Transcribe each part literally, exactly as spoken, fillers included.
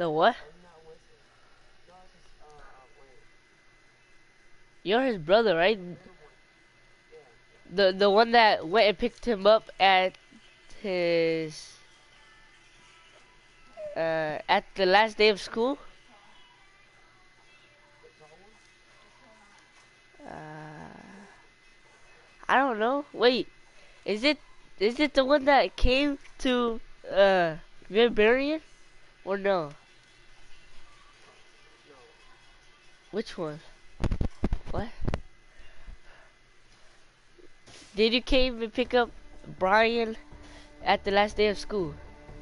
The what? You're his brother, right? The the one that went and picked him up at his uh at the last day of school. Uh, I don't know. Wait, is it is it the one that came to uh Barbarian or no? Which one? What? Did you came and pick up Brian at the last day of school?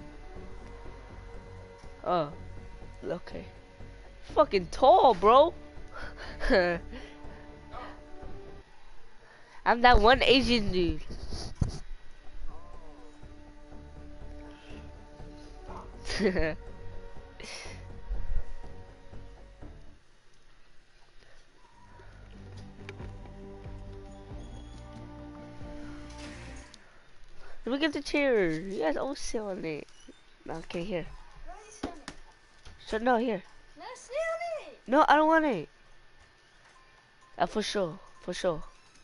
Oh, okay. Fucking tall, bro. I'm that one Asian dude. Let me get the chair. You guys always sit on it. No, okay, here. So no, here. Let's sit on it. No, I don't want it. Uh, for sure, for sure.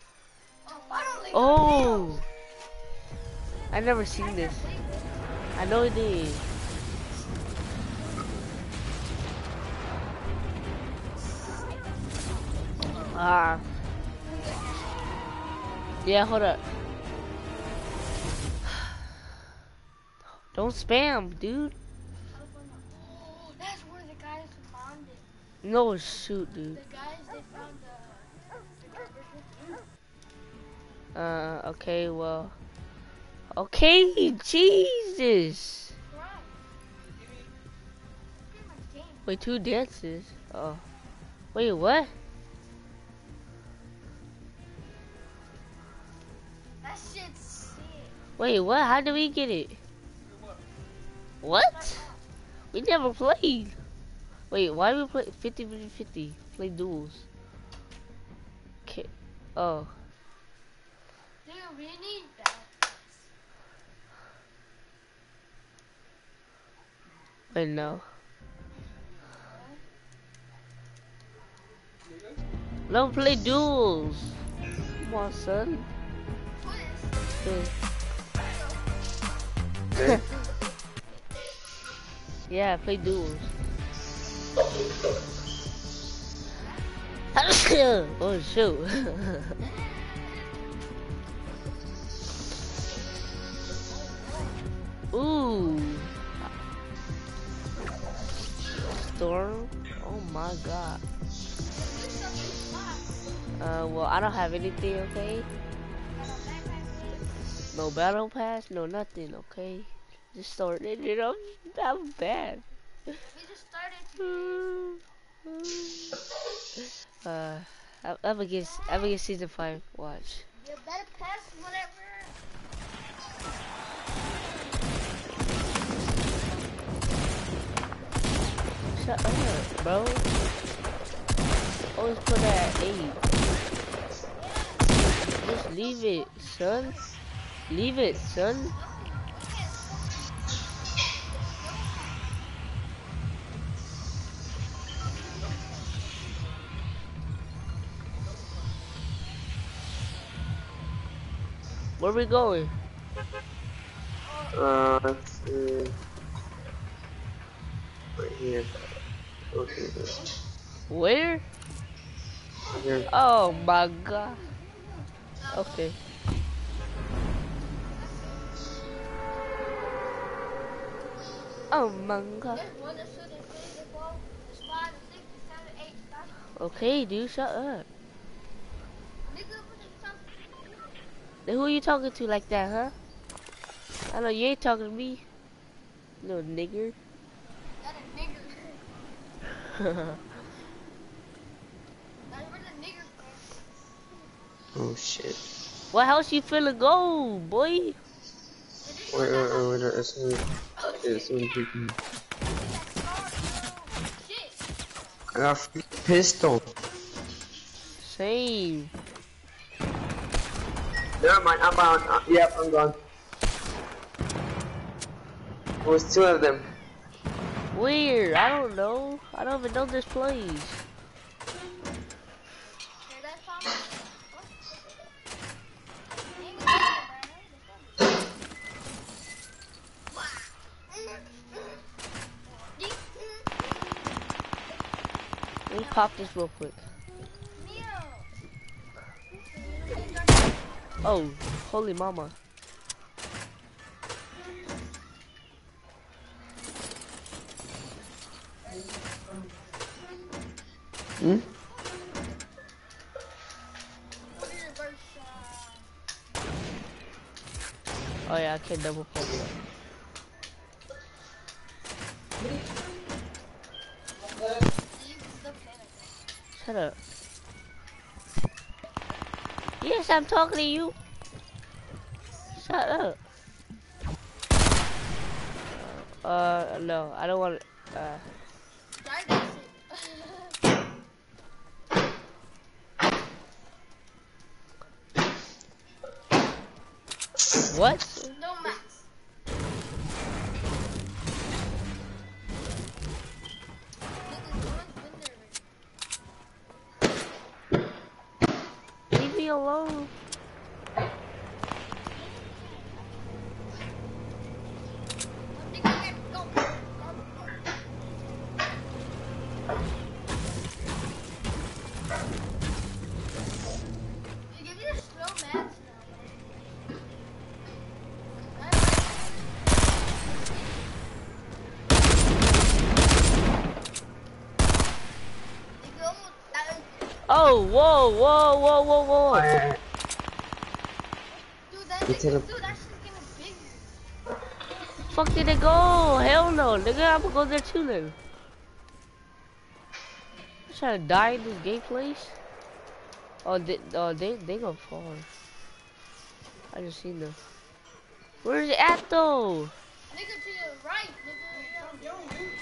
Oh, I never seen this. I know it is. Ah. Yeah, hold up. Don't spam, dude. Oh, that's where the guys found it. No, shoot, dude. The guys, they found the... Uh, okay, well. Okay, Jesus. Wait, two dances? Oh. Wait, what? That shit's sick. Wait, what? How did we get it? What? We never played. Wait, why do we play fifty fifty fifty? Play duels. Okay. Oh. Dude, we need that. Wait, no. Don't play duels. Come on, son. Yeah. Yeah, play duels. Oh shoot. Ooh. Storm. Oh my god. Uh, well, I don't have anything, okay? No battle pass, no nothing, okay? Just started, you know? That was bad. We just started. uh, I'm, I'm gonna get, I'm gonna get season five. Watch. You better pass whatever. Shut up, bro. Always put that at eight. Just leave it, son. Leave it, son. Where we going? Uh, let's see. Right here. Okay. Where? Right here. Oh my god. Okay. Oh my god. Okay, dude, shut up. Then who are you talking to like that, huh? I know you ain't talking to me. No nigger. That a nigger. That's where the nigger from. Oh shit. What house you finna go, boy? Wait, wait, wait, wait, there's so many, there's so many people. I got a pistol. Same. Never mind, I'm bound. Uh, yep, I'm gone. There was two of them. Weird. I don't know. I don't even know this place. Hear that, Tom? What? Ain't gonna Let me pop this real quick. Oh, holy mama. Hmm? Oh yeah, I can double pump that. Shut up. Yes, I'm talking to you. Shut up. Uh, no, I don't want to, uh. What? No max. Leave me alone. Oh, whoa, whoa, whoa, whoa, whoa. Dude, that shit's dude, that shit's getting big. Fuck did it go? Hell no, nigga, I'm gonna go there too then. I'm trying to die in this gay place. Oh, they, oh, they, they go far. I just seen them. Where's it at though? Nigga to your right, nigga.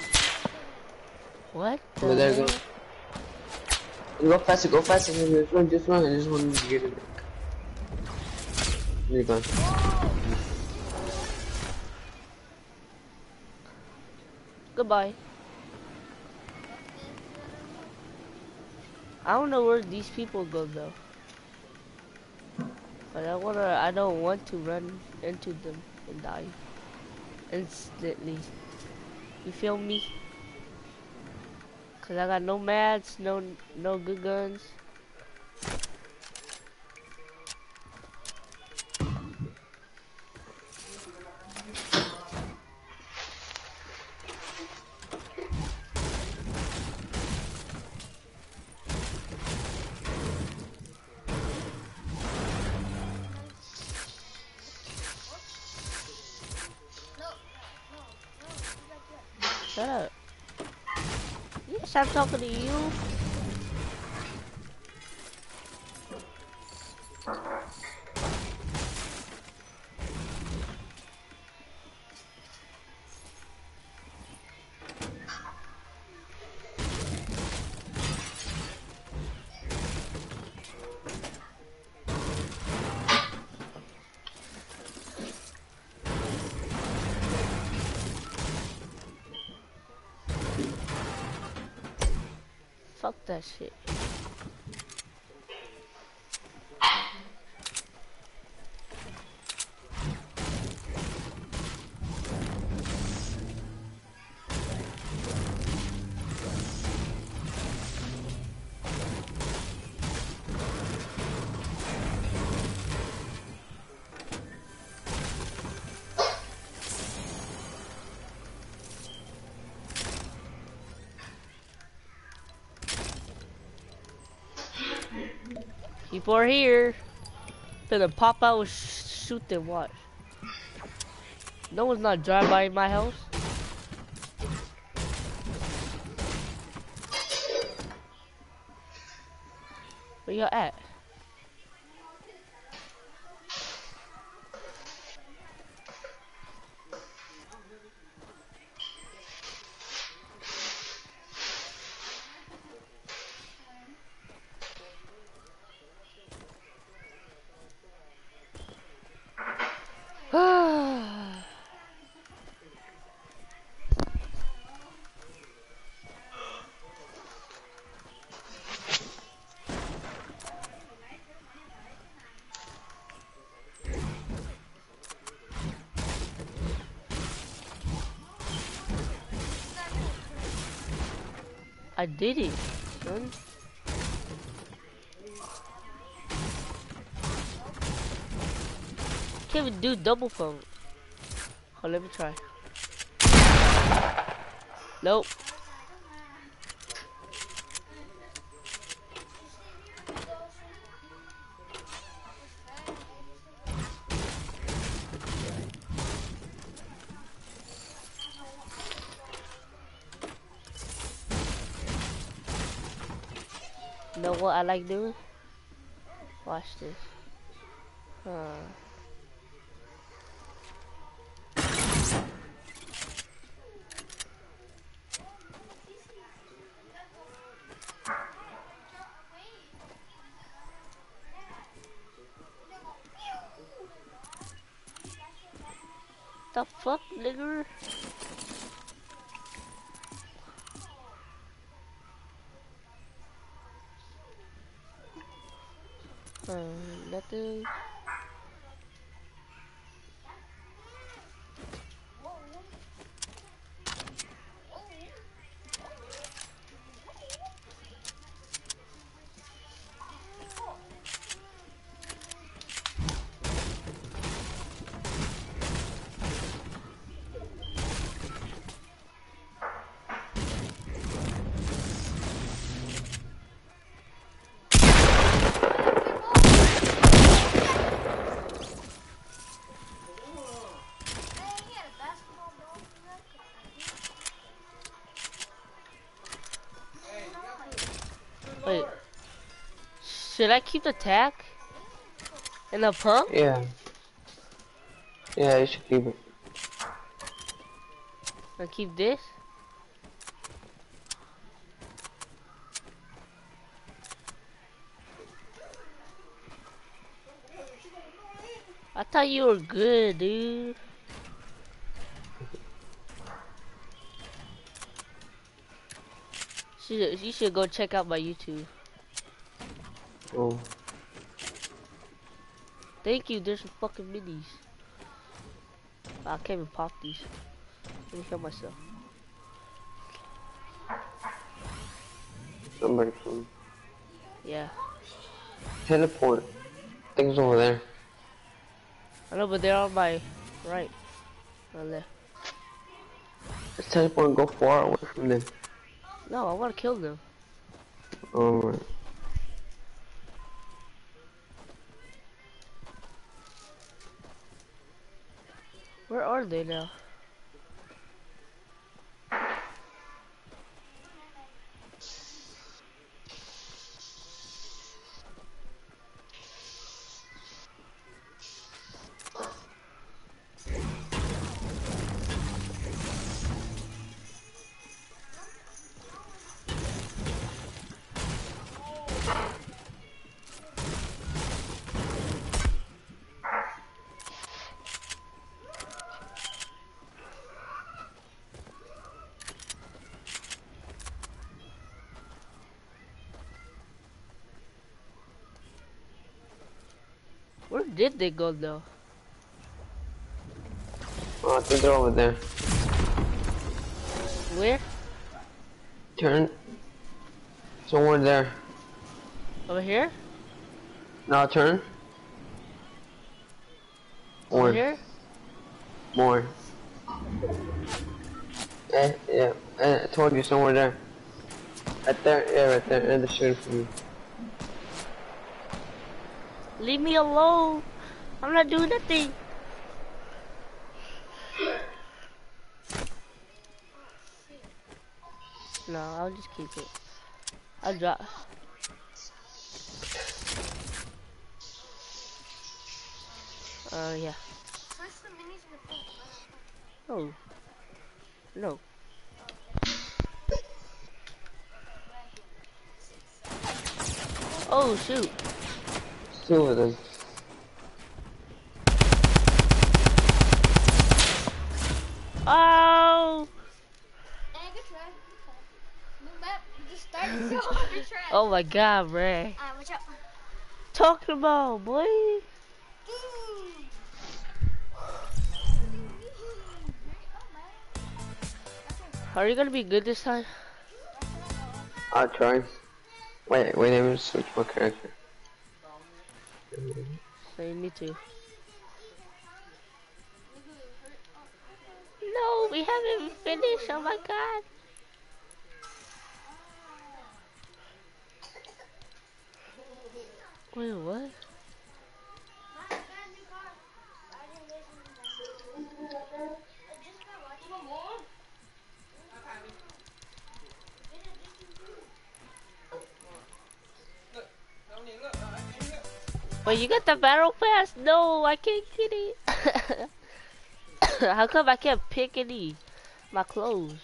What the Over there, hell? go. Go faster, go faster. Just run, just run. I just want to get it. There you go. Goodbye. I don't know where these people go though. But I wanna, I don't want to run into them and die instantly. You feel me? Cause I got no mats, no, no good guns. Shut up. Yes, I'm talking to you. Fuck that shit. People are here. Gonna pop out, sh shoot them. Watch. No one's not drive by my house. Where y'all at? I did it, son. Can't even do double pump. Oh, let me try. Nope. You know what I like doing? Watch this. Huh. The fuck, nigga? Uh, nothing. Wait. Should I keep the tack? And the pump? Yeah. Yeah, you should keep it. And keep this? I thought you were good, dude. Should, you should go check out my YouTube. Oh. Thank you, there's some fucking minis. I can't even pop these. Let me kill myself. Somebody come. Yeah. Teleport. Things over there. I know, but they're on my right. My left. Let's teleport and go far away from them. No, I want to kill them. Alright. Where are they now? Where did they go though? Oh, I think they're over there. Where? Turn. Somewhere there. Over here? Now turn. Over More. here? More. Eh, yeah. Eh, I told you somewhere there. Right there, yeah, right there. And the shooting for me. Leave me alone. I'm not doing nothing. No, I'll just keep it. I'll drop. Uh, yeah. No. No. Oh, shoot. Two of them. Oh! Oh my god, Ray. Alright, watch out. Talking about, boy. Are you gonna be good this time? I'll try. Wait, wait, let me switch my character. So you need to. No, we haven't finished. Oh my god. Wait, what? Wait, you got the battle pass? No, I can't get it. How come I can't pick any? My clothes.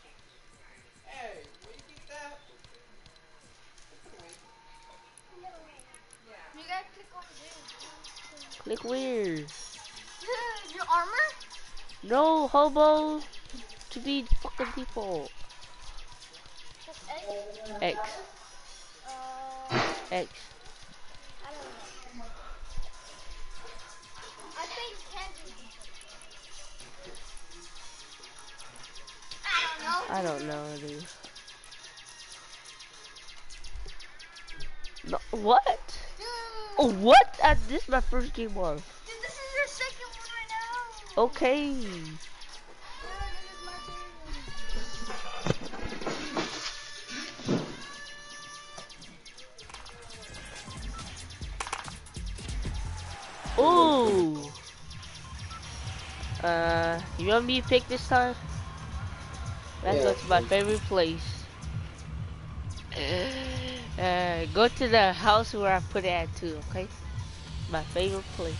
You gotta click over there. Click where? Your armor? No, hobo. To be fucking default. Just X? X. Uh, X. I don't know. I think candy. I don't know. I don't know, dude. No, what? Dude. Oh, what? Uh, this is my first game on. Dude, this is your second one right now. Okay. Yeah, this is my third one. Ooh. Uh, you want me to pick this time? Let's Yeah. go to my favorite place. Uh, go to the house where I put it at too, okay? My favorite place.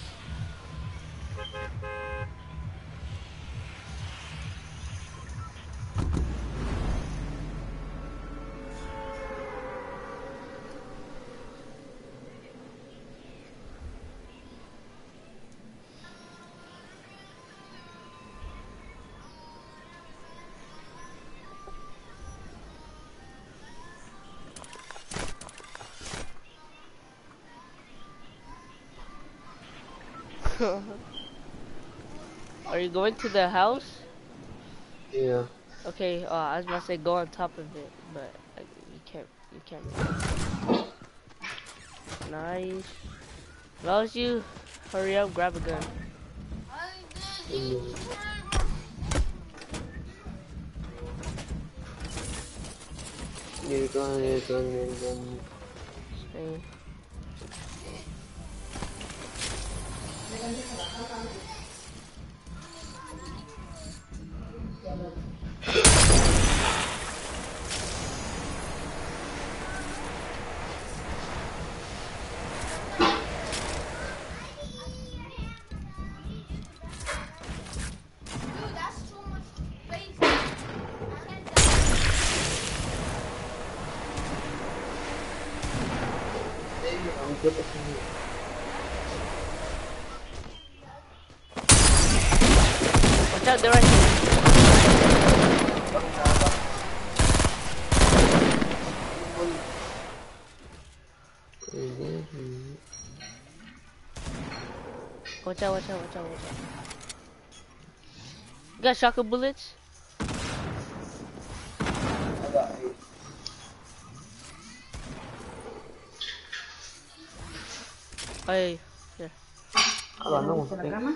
Are you going to the house? Yeah. Okay, uh, I was about to say go on top of it, but uh, you can't, you can't. Nice. Loves you, hurry up, grab a gun. Mm. Need a gun, need a gun, need a gun. Stay. Dude, that's too much space. I'm good at you. Watch out, they're right here. Watch out, watch out, watch out, watch out. You got shotgun bullets? I got eight. Oh, yeah, yeah. I got no one.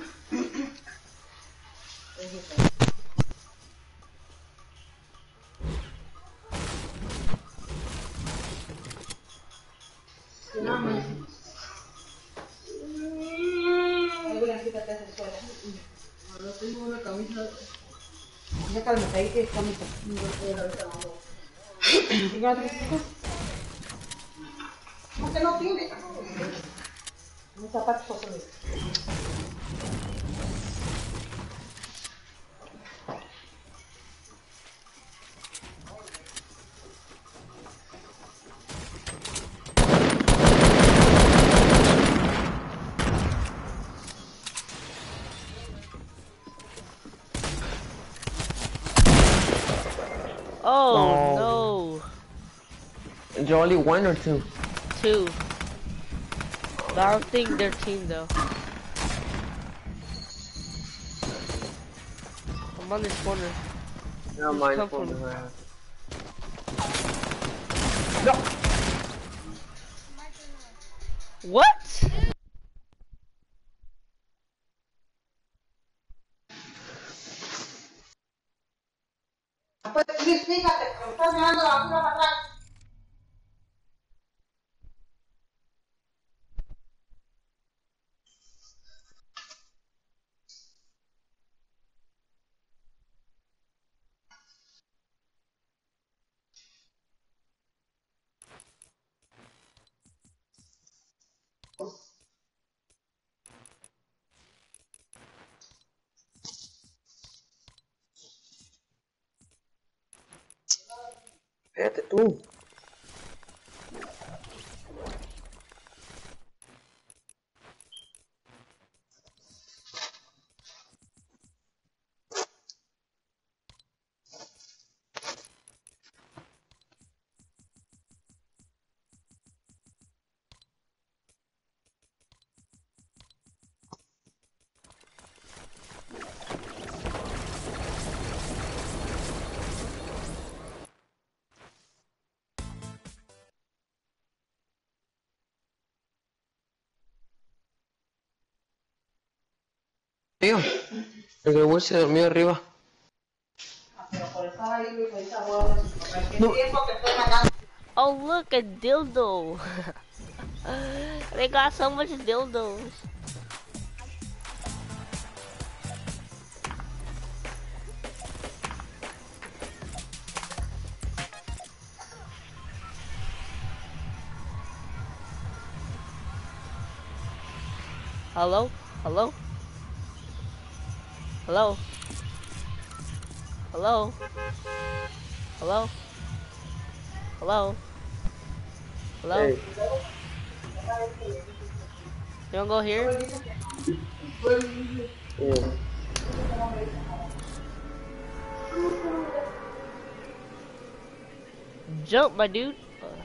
Oh, No. no. Is there only one or two? Two. But I don't think they're team though. I'm on this corner. No, Just mine come for from- the No. What? Pues Luis, fíjate, me estás mirando la basura para atrás. Fíjate tú. Mío. El que Will se durmió arriba. Pero por estar ahí, Luis, ahorita voy a ver si me parece. ¿Qué tiempo que estoy acá? Oh, look, a dildo. They got so much dildos. Hello? Hello? Hello? Hello? Hello? Hello? Hello? Hey. You wanna go here? Yeah. Jump, my dude.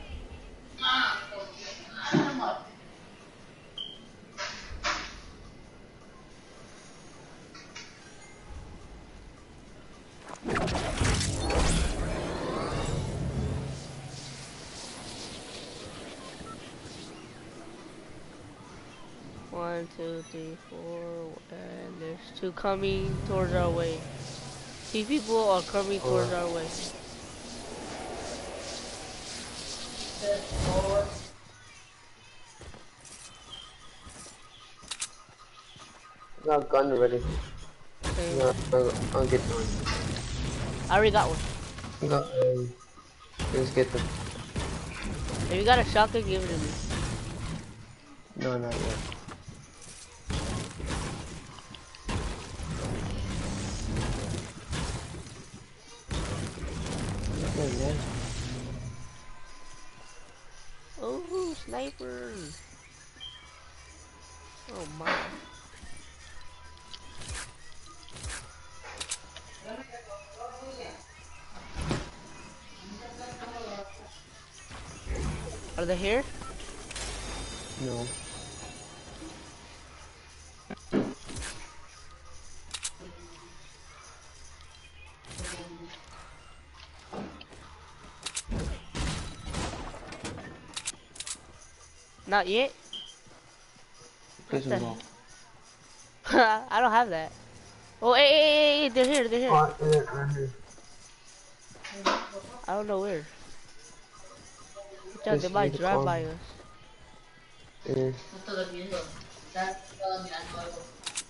One, two, three, four, and there's two coming towards our way. Two people are coming towards our way. I got a gun already. Okay. No, I'll, I'll get one. I already got one. I got, um, let's get them. If you got a shotgun, give it to me. No, not yet. Yeah, man. Oh, sniper! Oh my. Are they here? No. Not yet? Prison ball. I don't have that. Oh, hey, hey, hey, hey, they're here, they're here. Oh, yeah, right here. I don't know where. Watch out, Just they might need to drive call by me. us. Yeah. Está durmiendo. Está estaba mirando algo.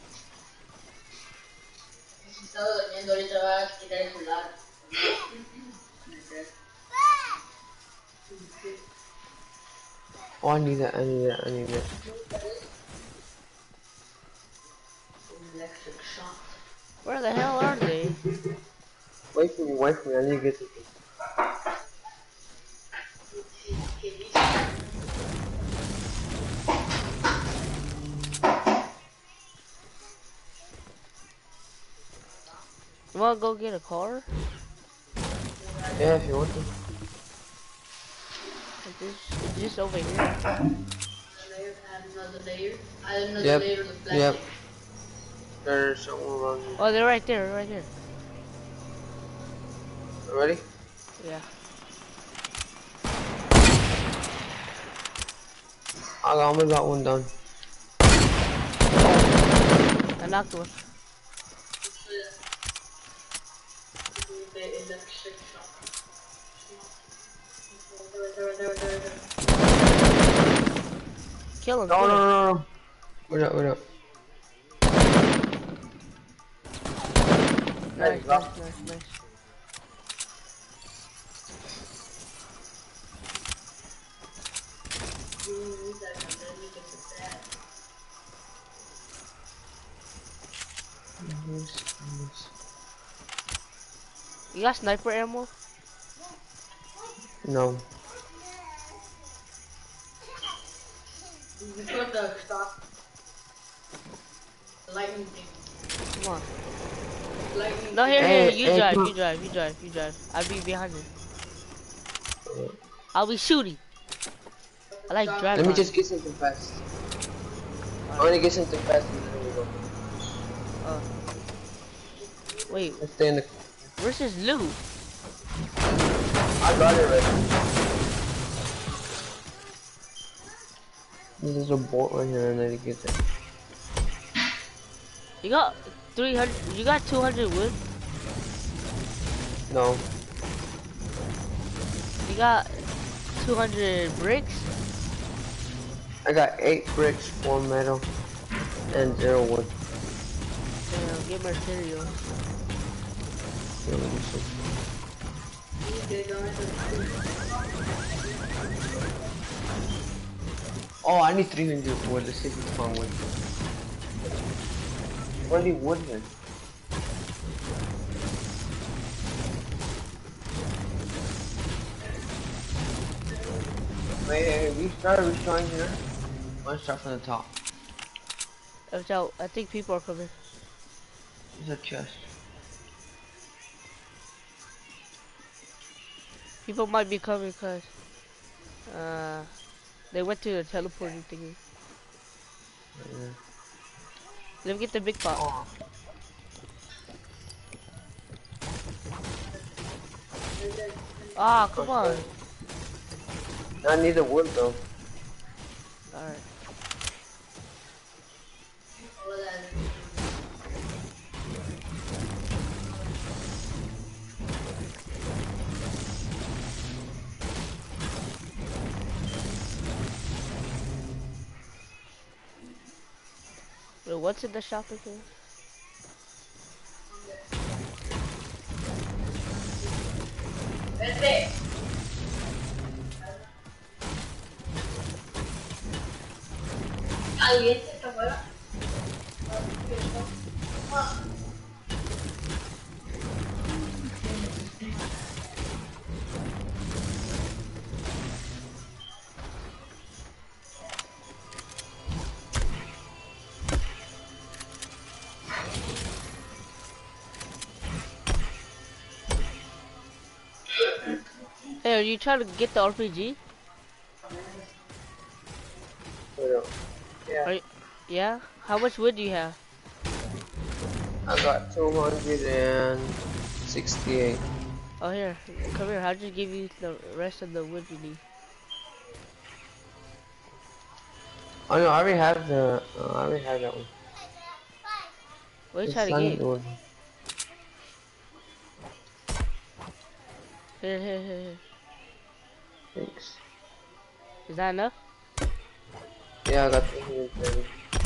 Estaba durmiendo, ahorita va a quitar el celular. Oh, I need that, I need that, I need that. Electric shock. Where the hell are they? Wait for me, wait for me, I need to get something. You wanna go get a car? Yeah, if you want to. It's just, it's just over here. Another layer. Another Yep, layer of plastic. yep. There's something around here. Oh, they're right there, right here. Ready? Yeah. I almost got one done. I knocked one. Kill him. No, kill no, him. no, no. Wait up, wait up. Nice, Go. nice, nice, nice. You got sniper ammo? No. You put the stop. Lightning thing. Come on. Lightning No, here, Hey, here. You hey, drive, come you on. drive, you drive, you drive. I'll be behind you. Uh, I'll be shooting. I like drive. Let me on. just get something fast. I want to get something fast and then we go. Uh, wait, Let's stay in the. where's his loot? I got it right. There's a bolt right here and I need to get that. You got three hundred. You got two hundred wood. No. You got two hundred bricks. I got eight bricks, four metal, and zero wood. Damn, get materials. Yeah, let me see. Oh, I need three hundred wood. Let's see if we can find wood. Where the wood then? Wait, hey, we start, we start here. Let's start from the top. Watch out, I think people are coming. There's a chest. People might be coming cause uh they went to the teleporting thingy. Yeah. Let me get the big pot. Oh. Ah, come on. I need the wood though. Alright. Wait, what's in the shop again? Vete. Caliente esta hueá. Hey, are you trying to get the R P G? Yeah. Are you, yeah? How much wood do you have? I got two hundred sixty-eight. Oh, here. Come here. I'll just give you the rest of the wood you need. Oh no, I already have the. Uh, I already have that one. What are you The trying to sun get? one. Here, here, here, here. Thanks. Is that enough? Yeah, I got two hundred thirty.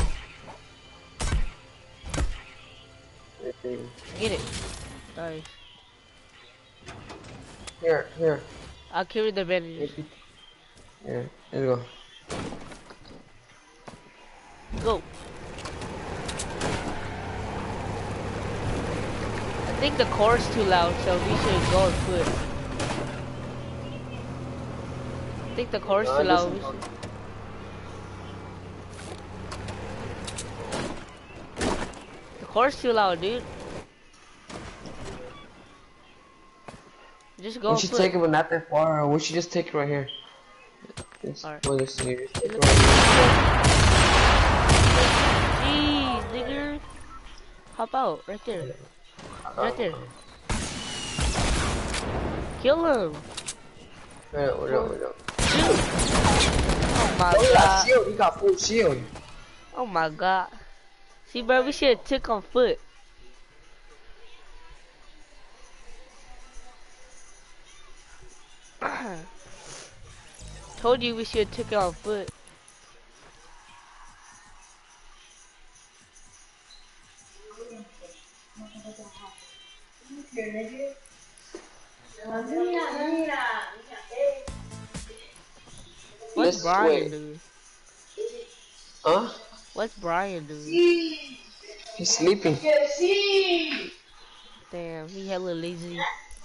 Get it. Nice. Here, here. I'll carry the bandages. Yeah, let's go. Go. I think the core is too loud, so we should go on foot. I think the core is No, too I loud. listen We to- should... The core is too loud, dude. Just go We on should foot. take it, but not that far. Or we should just take it right here. It's Alright. well, just here. Just take it Look- right Jeez, nigga. Hop out, right there. here. Right there. Kill him. Wait up, wait up, wait up. Shoot. my Oh, he got god. shield. He got full shield. Oh my god. See, bro, we should have took on foot. Told you we should have took it on foot. What's Let's Brian wait. doing? Huh? What's Brian doing? He's sleeping. Damn, he hella lazy.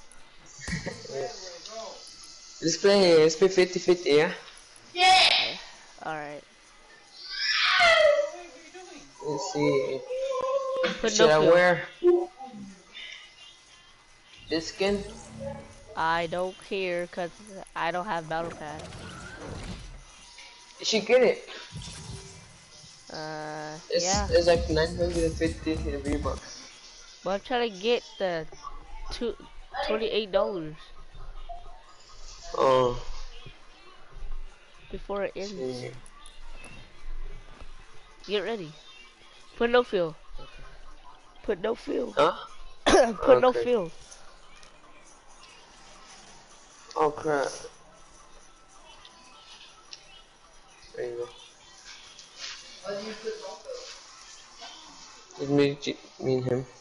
Let's play. Let's play fifty fifty, yeah? Yeah. Alright. Let's see. Put Should no I fill. wear this skin? I don't care, cause I don't have battle pass. You should get it. Uh, It's, yeah. it's like nine hundred fifty V-Bucks. But I'm trying to get the two, twenty-eight dollars Oh. before it ends. See. Get ready. Put no fill. Put no fill. Huh? Put no Okay. fill. Oh crap. There you go. It's me, G- me and him.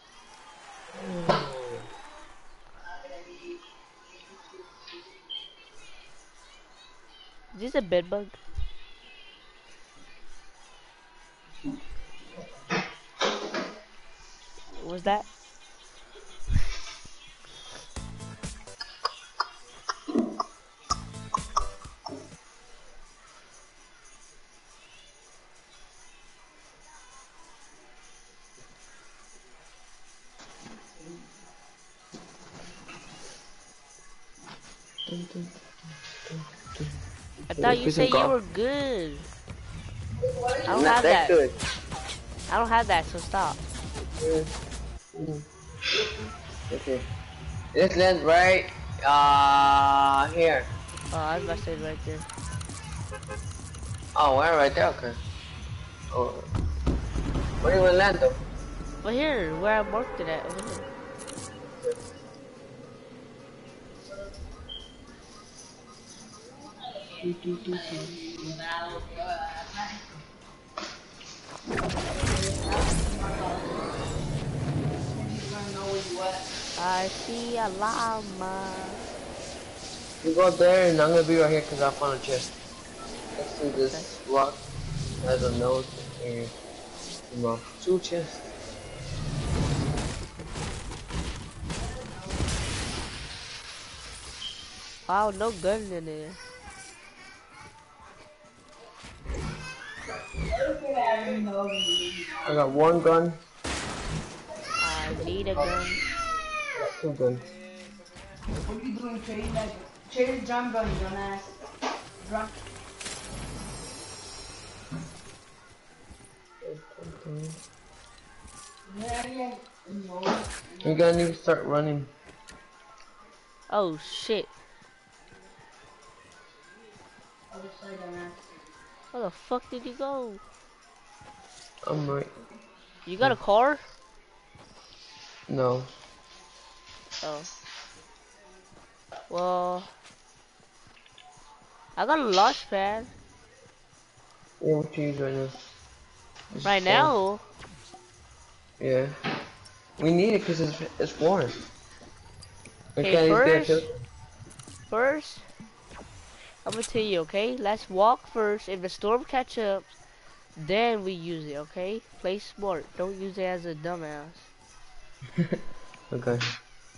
Is this a bed bug? What was that? I thought you said you were good. I don't Not have that that. good. I don't have that, so stop. Yeah. Mm. Okay. Let's land right uh here. Oh, I was about to say right there. Oh, we're right there. Okay. Oh. Where do you want to land though? But here, where I marked it at, over here. I see a llama. You go there and I'm gonna be right here because I found a chest. Let's do this rock as a nose and you know, two chests. Wow, no guns in there. I got one gun. I need a gun. I got two guns. What are you doing, trading that? Trading drum gun, dumbass. Drum. We're gonna need to start running. Oh shit. Where the fuck did you go? I'm right. You got a car? No. Oh. Well, I got a launch pad. Yeah, what you use right now? This Right is now? Yeah. We need it because it's, it's warm. Okay, Okay, first, first, I'm gonna tell you, okay? Let's walk first. If the storm catch up, then we use it, okay? Play smart. Don't use it as a dumbass. Okay.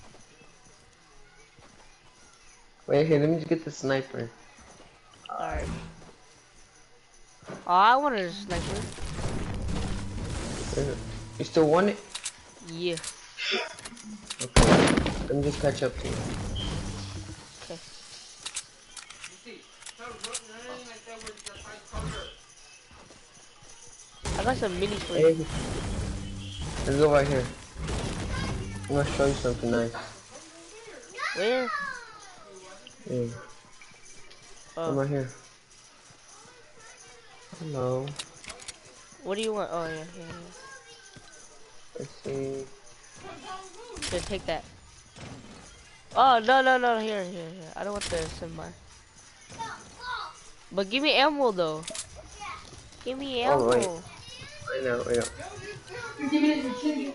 Wait, here, let me just get the sniper. Alright. Oh, I wanted a sniper. You still want it? Yeah. Okay. Let me just catch up to you. Okay. I got some minis for you. Hey. Let's go right here. I'm gonna show you something nice. Where? Yeah. Oh. Come right here. Hello. What do you want? Oh, yeah, yeah, yeah. Let's see. Here, take that. Oh, no, no, no, here, here, here. I don't want the semi. But give me ammo, though. Give me Oh, wait. ammo. I know, I know. fifty minutes of shooting.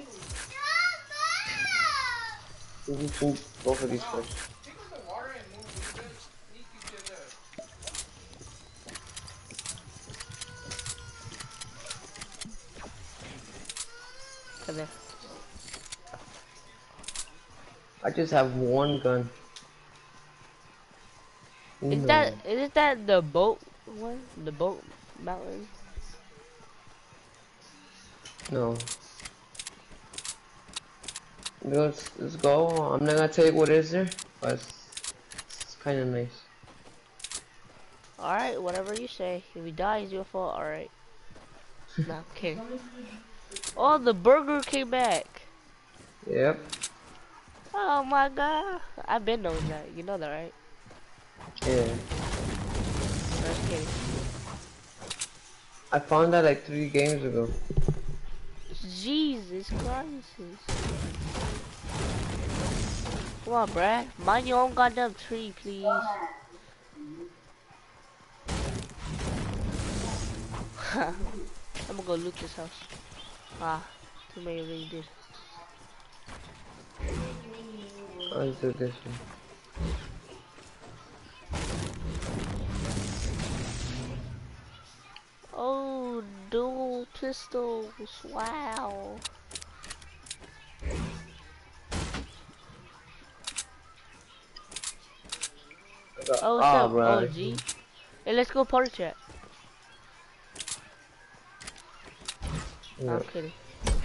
You can shoot both of these first. Come there. I just have one gun. Is No. that, is that the boat one? The boat mountain? No. Let's, let's go. I'm not gonna tell you what is there, but it's, it's kind of nice. Alright, whatever you say. If we die, it's your fault. Alright. Nah, I'm kidding. Oh, the burger came back. Yep. Oh my god. I've been knowing that. You know that, right? Yeah. Just kidding. I found that like three games ago. Jesus Christ. Come on, Brad. Mind your own goddamn tree, please. I'm gonna go loot this house. Ah, too many already did. I'll do this one. Oh, dual pistols. Wow. I got, Oh, what's ah, up, bro. O G? Hey, let's go party chat. No, Yeah. I'm kidding.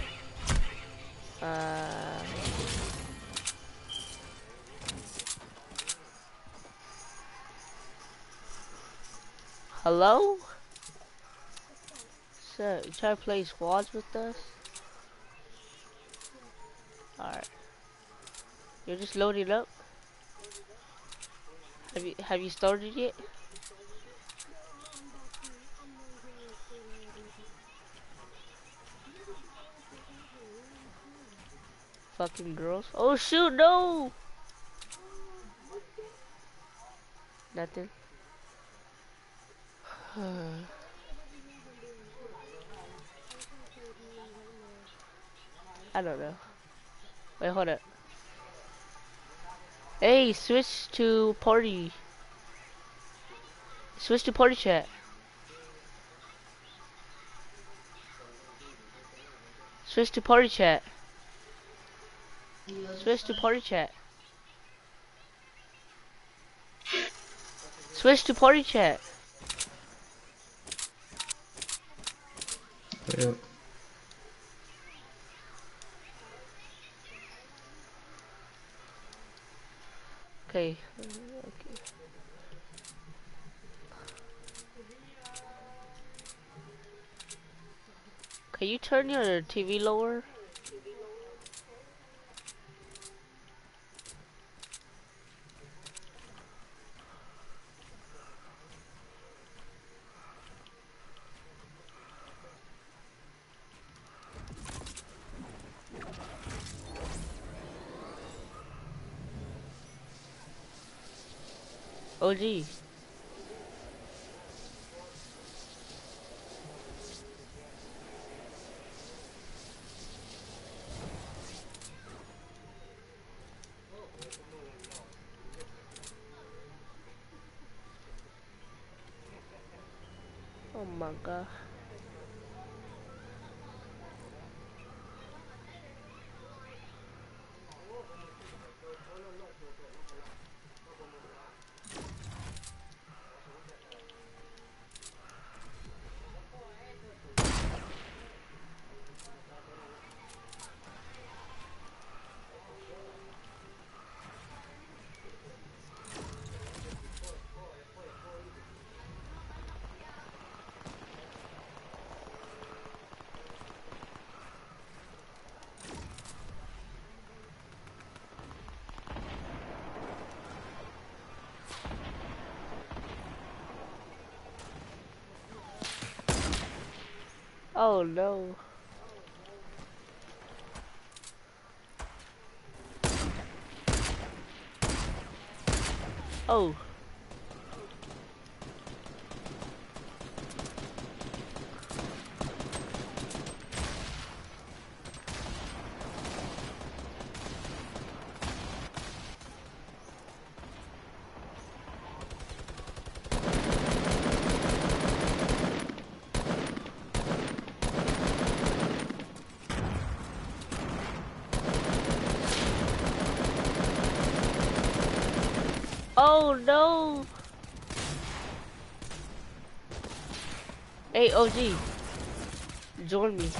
Uh, hello? So, you try to play squads with us? Alright. You're just loading up? Have you, have you started yet? Fucking girls. Oh shoot, no! Nothing. I don't know. Wait, hold up. Hey, switch to party. Switch to party chat. Switch to party chat. Switch to party chat. Switch to party chat. Yeah. Okay. Okay. Can you turn your T V lower? O G. Oh my god. Oh no. Oh. Oh no. Hey O G, join me.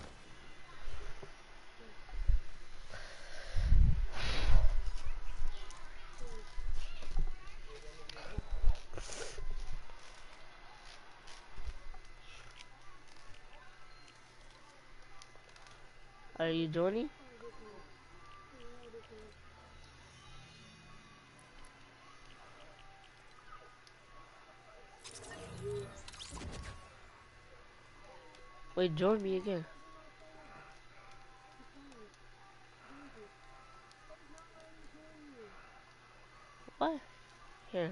Are you joining? Wait, join me again. What? Here.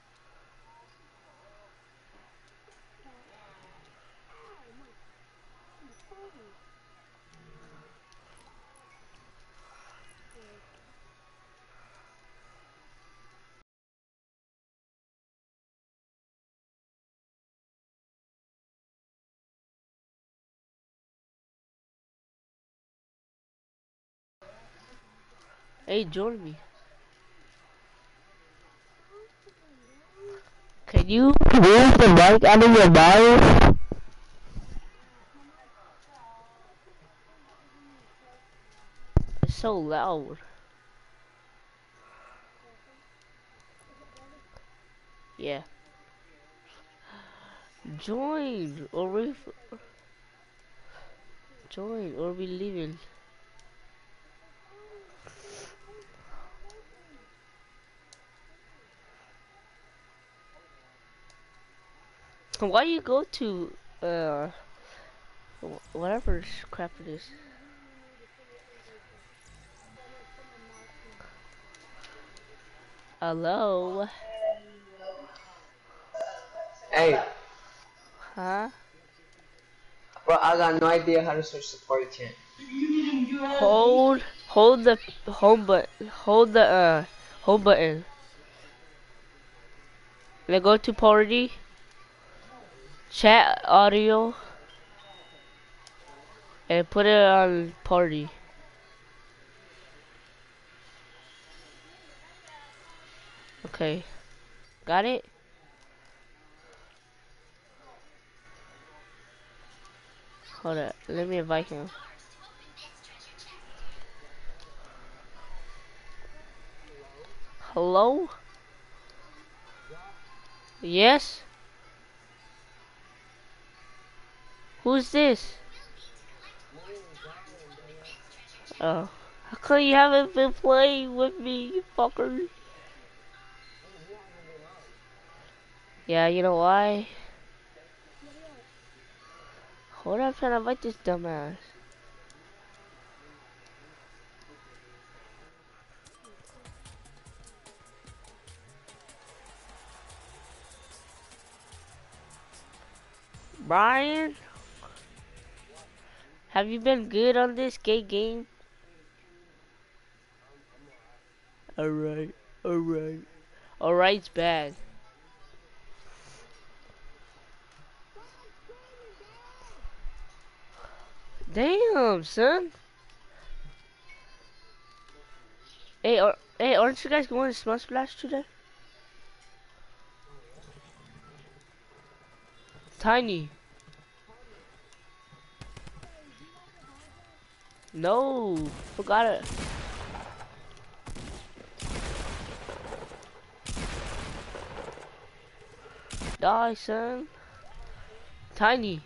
Hey, join me. Can you move the mic out of your mouth? It's so loud. Yeah. Join or we join or we leaving. Why you go to uh whatever crap it is? Hello? Hey, Huh? bro, I got no idea how to search the party chat. Hold hold the home button hold the uh home button. Then go to party, chat audio, and put it on party. Okay. Got it? Hold up. Let me invite him. Hello? Yes? Who's this? Oh. How come you haven't been playing with me, you fucker? Yeah, you know why? Hold up, I'm trying to invite this dumbass. Brian? Have you been good on this gay game? Alright, alright. Alright's bad. Damn, son. Hey, are, hey, aren't you guys going to Smash Splash today? Tiny. No, forgot it. Die, son. Tiny.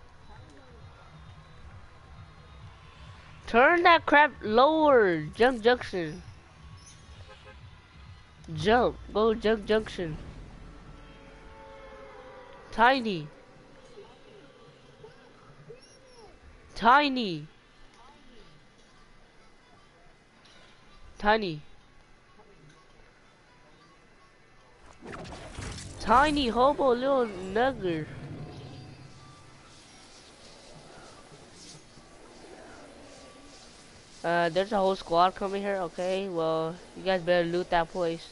Turn that crap lower. Jump junction. Jump. Go jump junction. Tiny. Tiny. Tiny. Tiny hobo little nugger. Uh, there's a whole squad coming here. Okay, well, you guys better loot that place.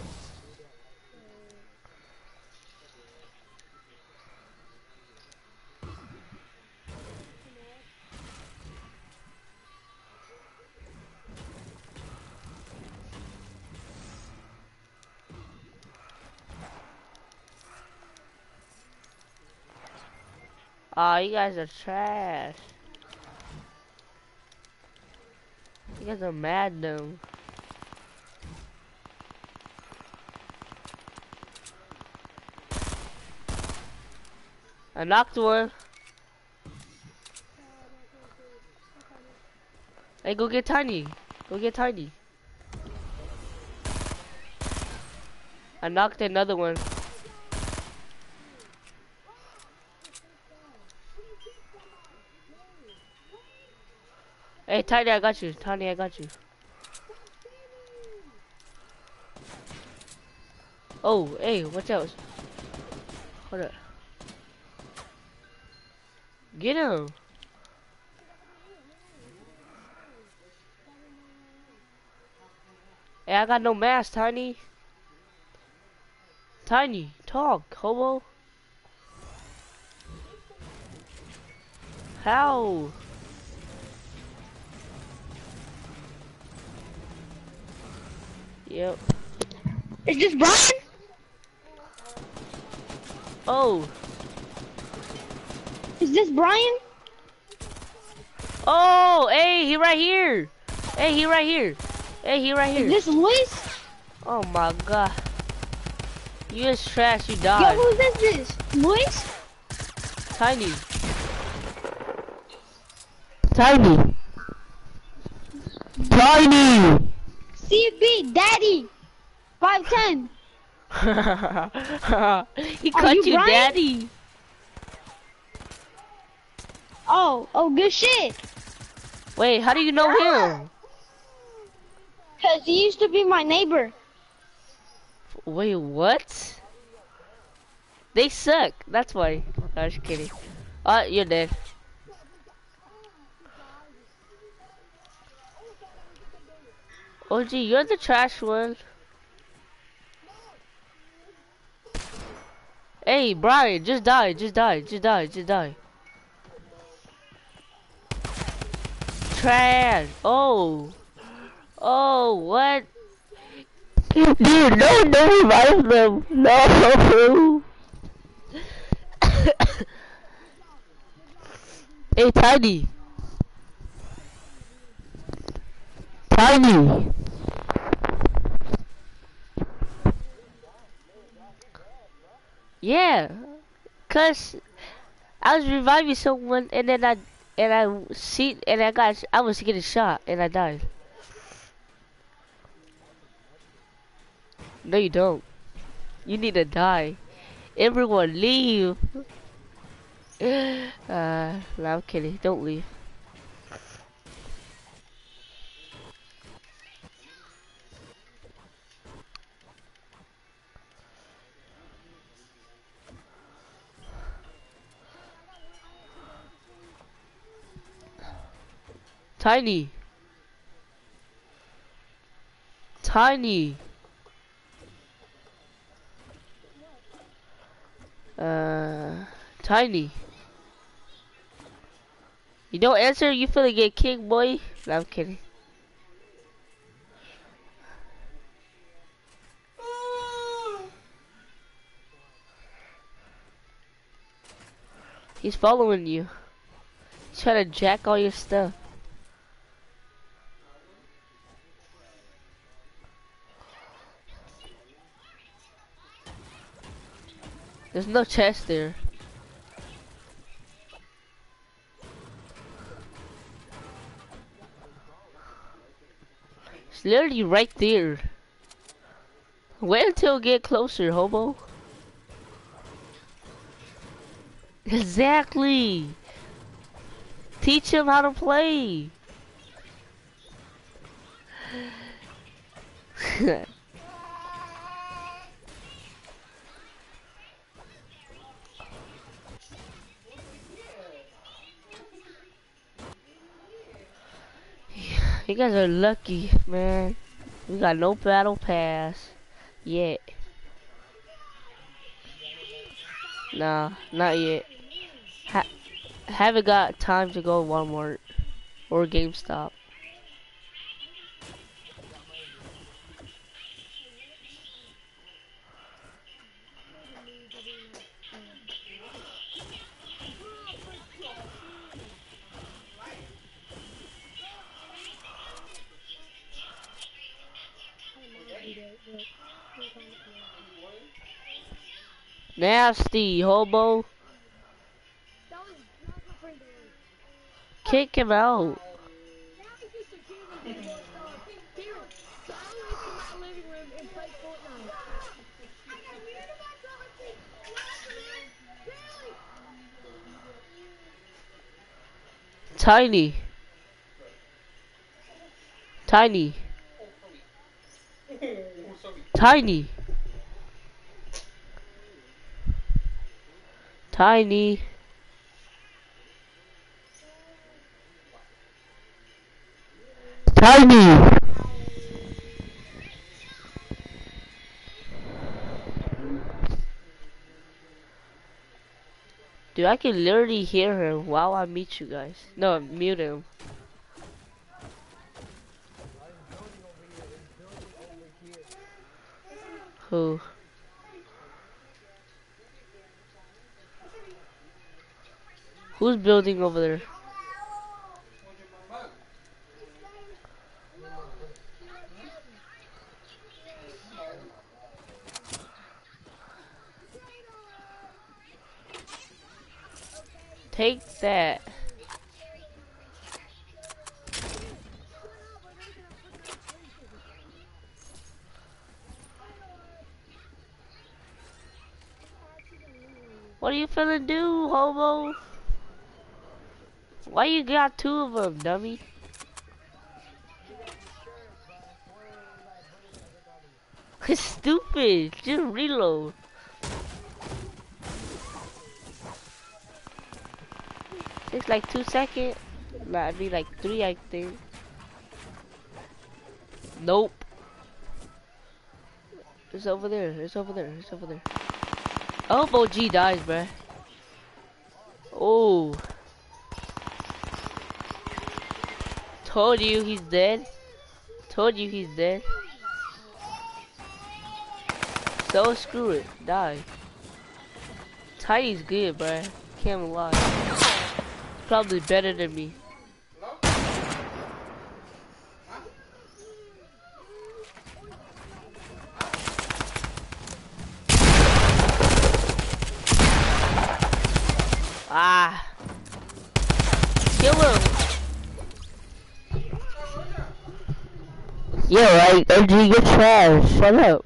Aw, oh, you guys are trash. You guys are mad though. I knocked one. Hey, go get Tiny. Go get Tiny. I knocked another one. Hey, Tiny, I got you. Tiny, I got you. Oh, hey, watch out. Hold up. Get him. Hey, I got no mask, Tiny. Tiny, talk, hobo. How? Yep. Is this Brian? Oh. Is this Brian? Oh, hey, he right here. Hey, he right here. Hey, he right here. Is this Luis? Oh my god. You is trash, you Yo, died. who is this? Luis? Tiny. Tiny. Tiny. C B, Daddy. five ten. He Are cut you you, Brian? daddy. Oh, oh, good shit. Wait, how do you know him? Cause he used to be my neighbor. Wait, what? They suck. That's why. I was kidding. Oh, you're dead. O G, you're the trash one. Hey, Brian, just die, just die, just die, just die. Trash. Oh. Oh, what? Dude, no, no, revive them. No. Hey, Tiny. Tiny. Yeah, cause I was reviving someone and then I and I see and I got I was getting shot and I died. No, you don't. You need to die. Everyone leave. uh, no, I'm kidding. Don't leave. Tiny. Tiny. Uh, Tiny. You don't answer, you finna get kicked, boy. No, I'm kidding. He's following you. He's trying to jack all your stuff. There's no chest there. It's literally right there. Wait until it get closer, hobo. Exactly. Teach him how to play. You guys are lucky, man. We got no battle pass yet. Nah, not yet. Ha haven't got time to go Walmart or GameStop. Nasty hobo. Kick him out. Tiny. Tiny. Tiny. Tiny. Tiny. Dude, I can literally hear him while I meet you guys. No, mute him. Who? Who's building over there? Take that. What are you finna do, hobo? Why you got two of them, dummy? It's stupid. Just reload. It's like two seconds. Nah, it'd be like three, I think. Nope. It's over there. It's over there. It's over there. I hope O G dies, bruh. Oh. Told you he's dead. Told you he's dead. So screw it. Die. Tiny's good, bruh. Can't lie. Probably better than me. Ah. Kill him. Yeah, right. O G, you're trash. Shut up.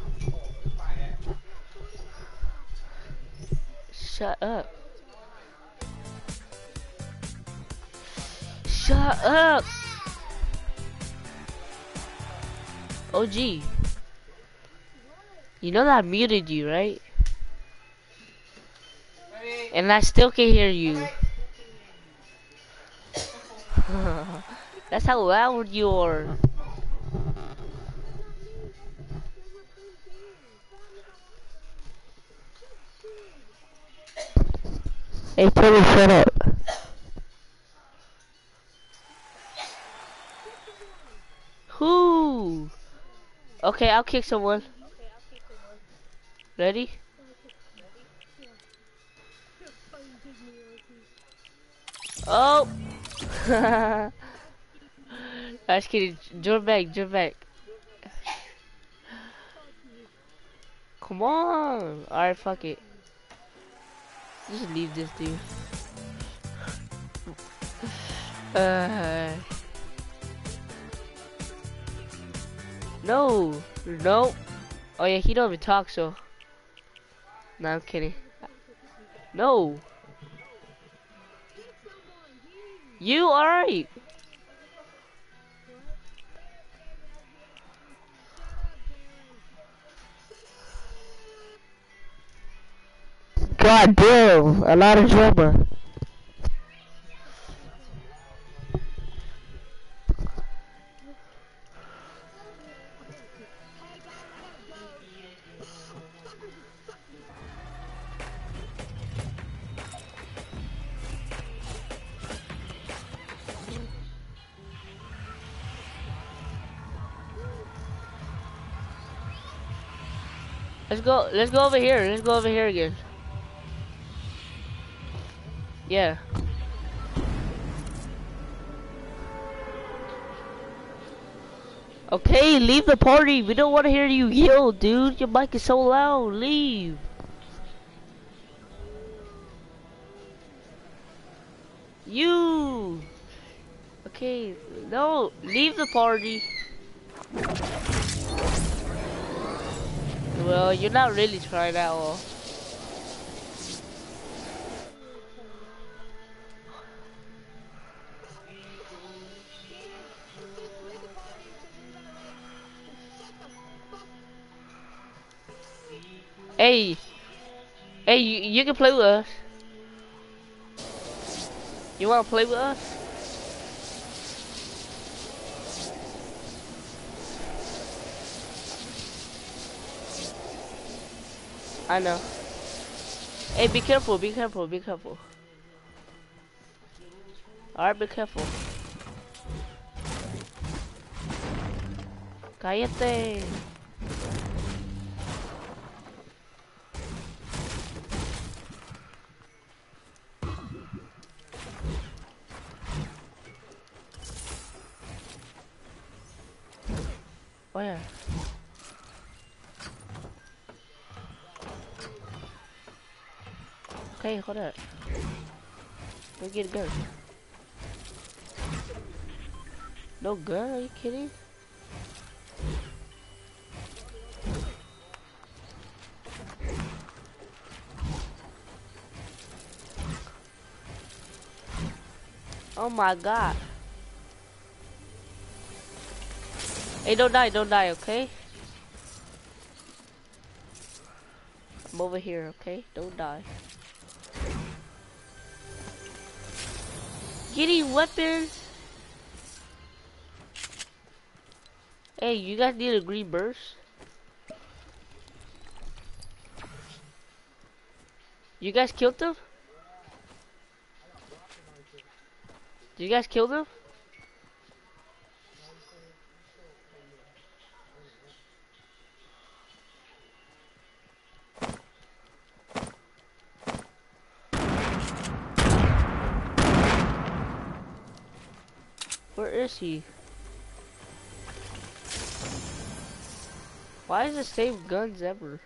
Shut up. Shut up. O G. You know that I muted you, right? And I still can hear you. That's how loud you are. Hey, Tony, shut up. Who? Okay, I'll kick someone. Ready? Oh! I was kidding. Jump back, jump back. Come on! Alright, fuck it. Just leave this dude. Uh, no! No! Oh yeah, he don't even talk, so. Nah, I'm kidding. No! You alright? God damn, a lot of drama. Let's go, let's go over here, let's go over here again. Yeah. Okay, leave the party. We don't want to hear you yell, dude. Your mic is so loud. Leave. You. Okay, no, leave the party. Well, you're not really trying that well. Hey, hey, you, you can play with us. You wanna play with us? I know. Hey, be careful, be careful, be careful. Alright, be careful. Cállate. Oh yeah. Okay, hold up. Let me get a gun. No gun? Are you kidding? Oh my god. Hey, don't die, don't die, okay? I'm over here, okay? Don't die. Getting weapons? Hey, you guys need a green burst? You guys killed them? Did you guys kill them? Where is he? Why is the same guns ever?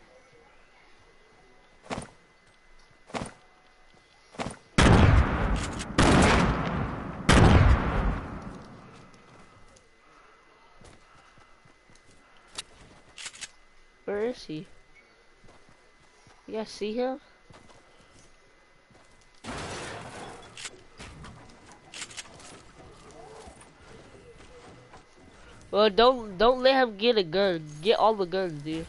Where is he? You guys see him? Well, don't don't let him get a gun. Get all the guns, dude.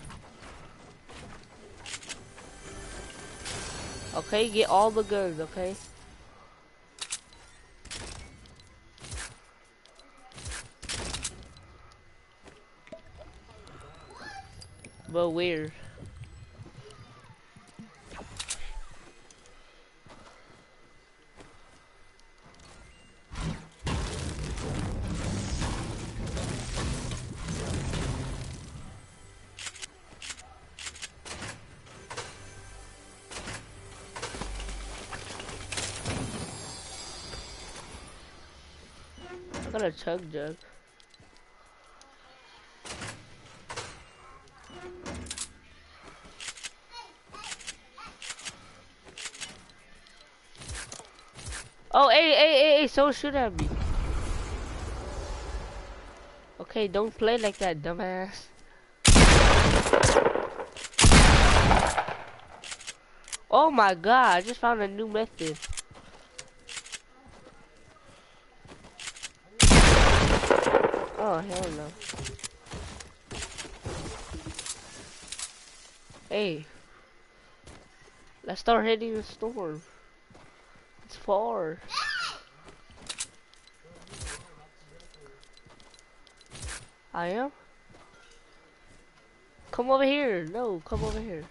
Okay, get all the guns, okay? But where? I got a chug jug. Oh, hey, hey, hey, hey, someone shoot at me. Okay, don't play like that, dumbass. Oh my god, I just found a new method. Oh, hell no. Hey, let's start heading the storm. It's far. I am? Come over here. No, come over here.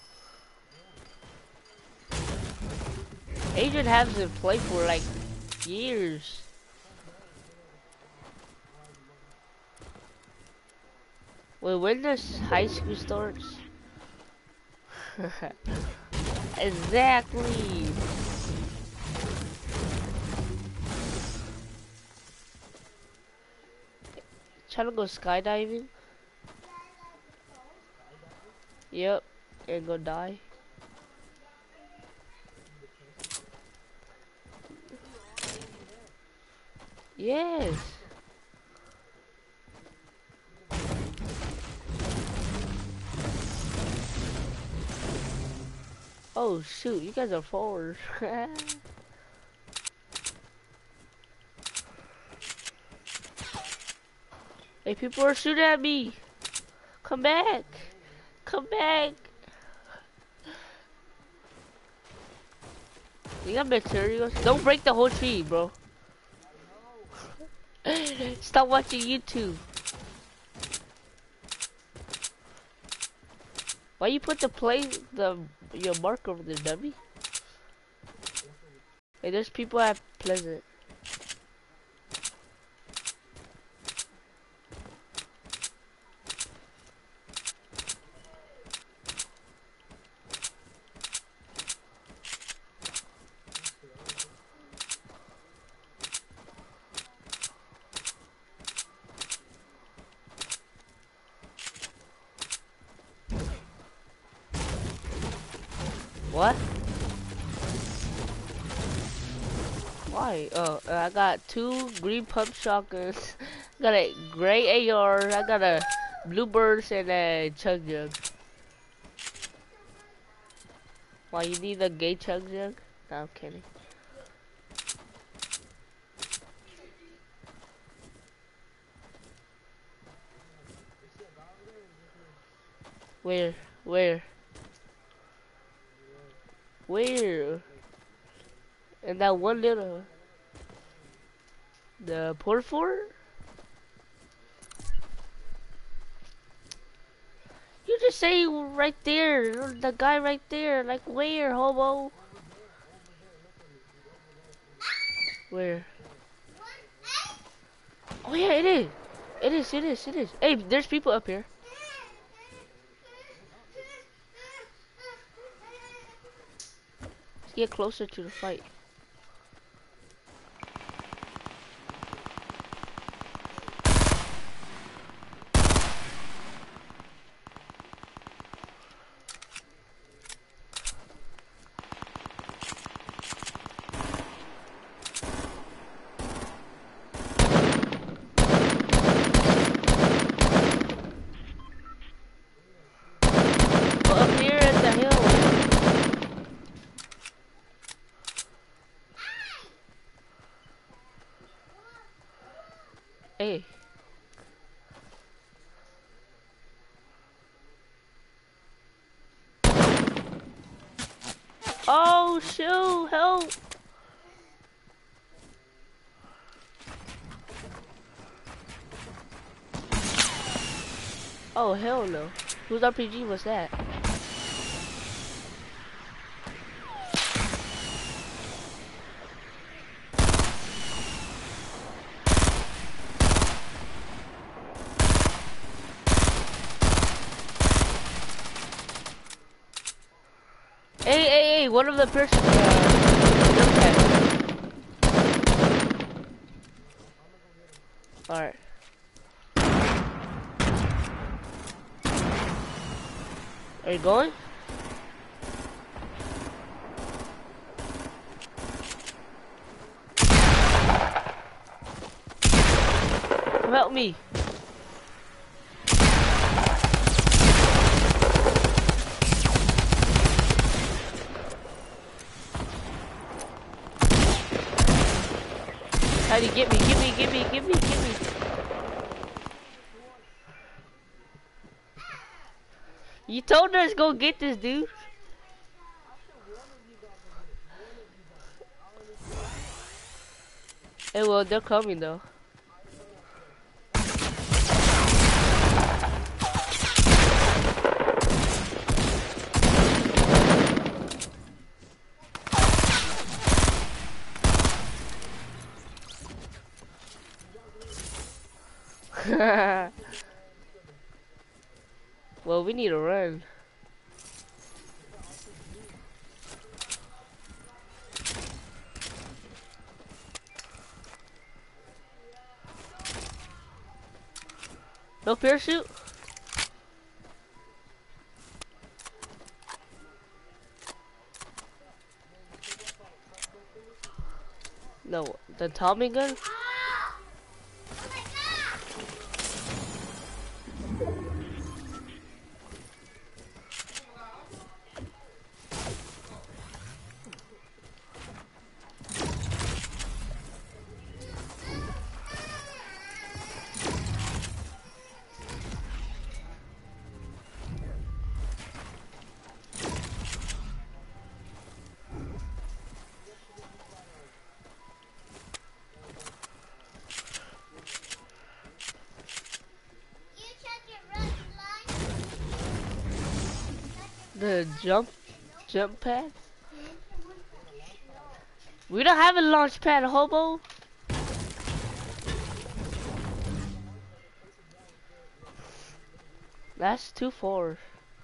Adrian hasn't played for like years. Wait, when does high school starts? Exactly. Trying to go skydiving? Yep, and go die. Yes. Oh shoot, you guys are forward. Hey, people are shooting at me. Come back. Come back. You got materials? Don't break the whole tree, bro. Stop watching YouTube. Why you put the play the your mark over the dummy? Hey, there's people at Pleasant. What? Why? Oh, I got two green pump shotguns. Got a gray A R. I got a bluebirds and a chug jug. Why you need a gay chug jug? No, I'm kidding. Where? Where? Where? And that one little, the port fort? You just say right there, the guy right there, like where, hobo? Where? Oh yeah, it is. It is, it is, it is. Hey, there's people up here. Let's get closer to the fight. Hey. Oh shoot, help. Oh hell no. Whose R P G was that? Hey, hey, hey, one of the person, uh, alright. Are you going? Come help me. How'd he get me? Get me, get me, get me, get me. You told us go get this dude. Hey, well, they're coming though. Well, we need to run. No parachute? No, the Tommy gun? The jump, jump pad? We don't have a launch pad, hobo. That's too far.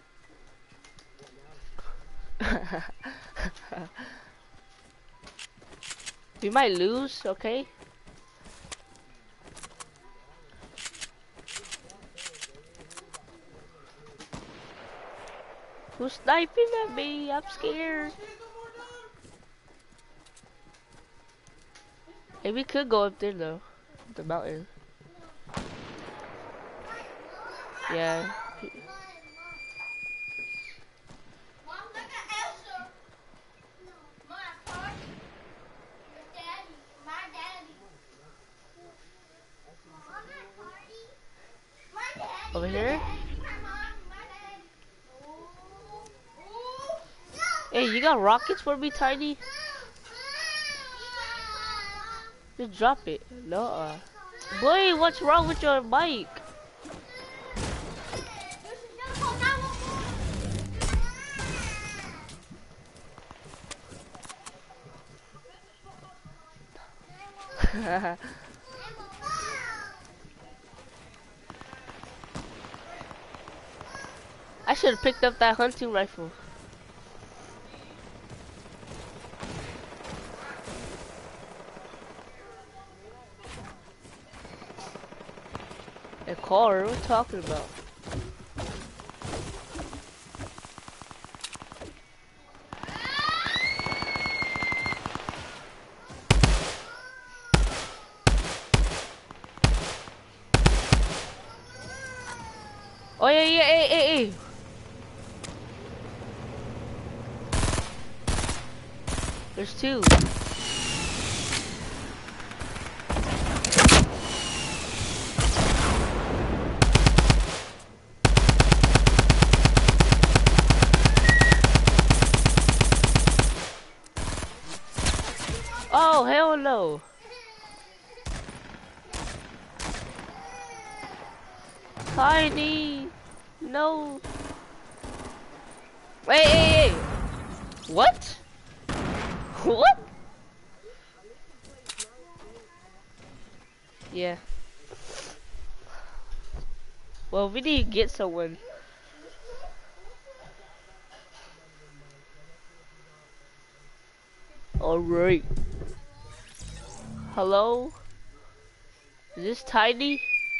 We might lose, okay? Who's sniping at me? I'm scared. Hey, we could go up there though. The mountain. Yeah. Over here? Hey, you got rockets for me, Tiny? Just drop it. No. -uh. Boy, what's wrong with your mic? I should have picked up that hunting rifle. A car? What are you talking about? Oh yeah, yeah, hey, hey, hey. There's two. Oh, hell no. Tiny. No. Wait, hey, hey. What? What? Yeah. Well, we need to get someone. Alright. Hello? Is this Tiny?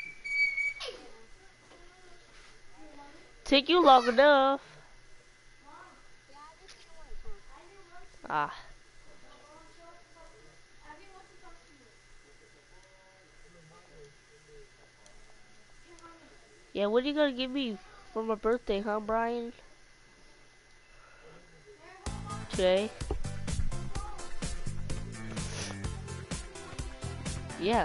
Take you long enough. Ah. Yeah, what are you gonna give me for my birthday, huh, Brian? Today? Yeah.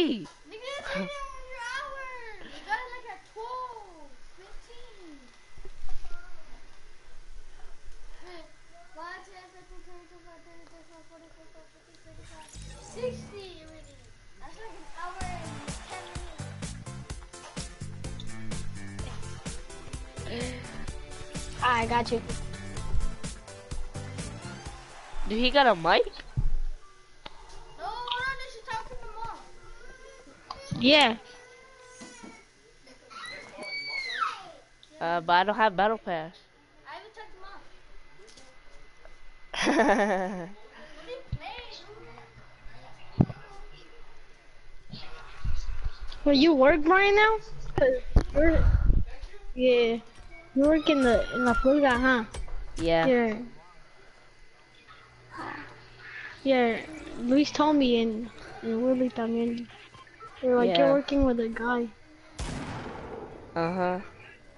wait. Nigga, it's taking over your hour. You got it like at twelve, fifteen. sixty already. That's like an hour and ten minutes. I got you. Do he got a mic? No, hold on, they should talk to the mom. Yeah. Uh, but I don't have battle pass. I haven't talked to mom. Yeah, What are you playing? Well, you work right now? Cause you're, yeah, you work in the in La Pulga, huh? Yeah. Yeah. Luis told me, and and Willie también. They're like, Yeah. you're working with a guy. uh-huh.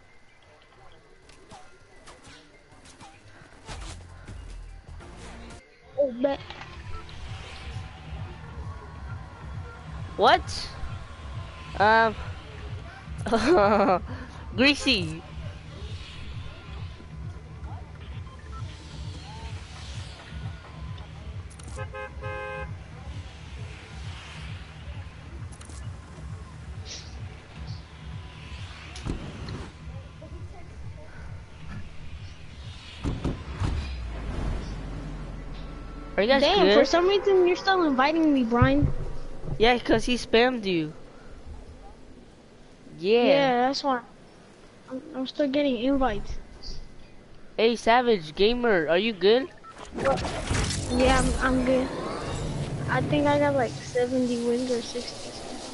Oh, bet. What? Um, Greasy. Are you guys Damn, good? for some reason you're still inviting me, Brian. Yeah, cause he spammed you. Yeah, Yeah. that's why. I'm, I'm still getting invites. Hey, Savage Gamer, are you good? Yeah, I'm, I'm good. I think I got like seventy wins or sixty.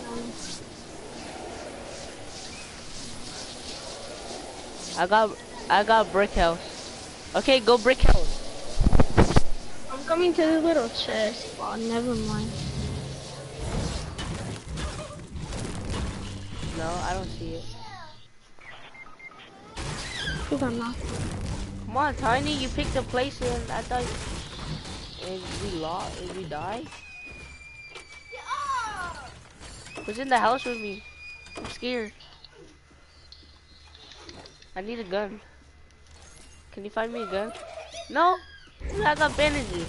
I got, I got brick house. Okay, go brick house. I'm coming to the little chest. Oh, never mind. No, I don't see it. You got nothing. Come on, Tiny, you picked a place and I thought, and we lost, and we died. Who's in the house with me? I'm scared. I need a gun. Can you find me a gun? No, I got bandages.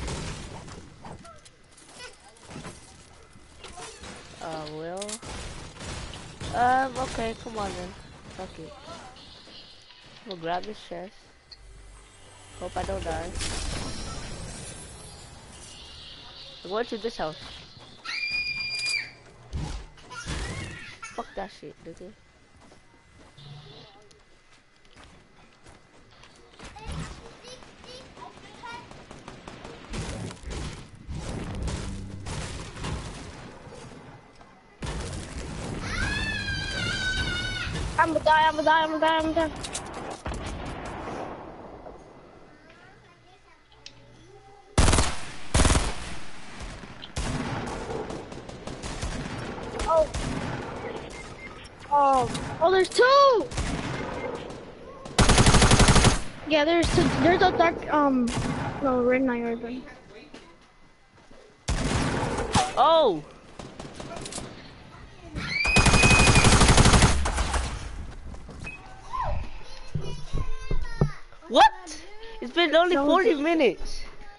Uh, well. Um, okay, come on then. Fuck it. We'll grab this chest. Hope I don't die. I'm going to this house. Fuck that shit, nigga. I'm gonna die, I'm gonna die, I'm gonna die, I'm gonna die. Oh. Oh. Oh, there's two! Yeah, there's two. There's a dark, um, no, red knight right there. Oh! What? It's been only No, forty it's- minutes.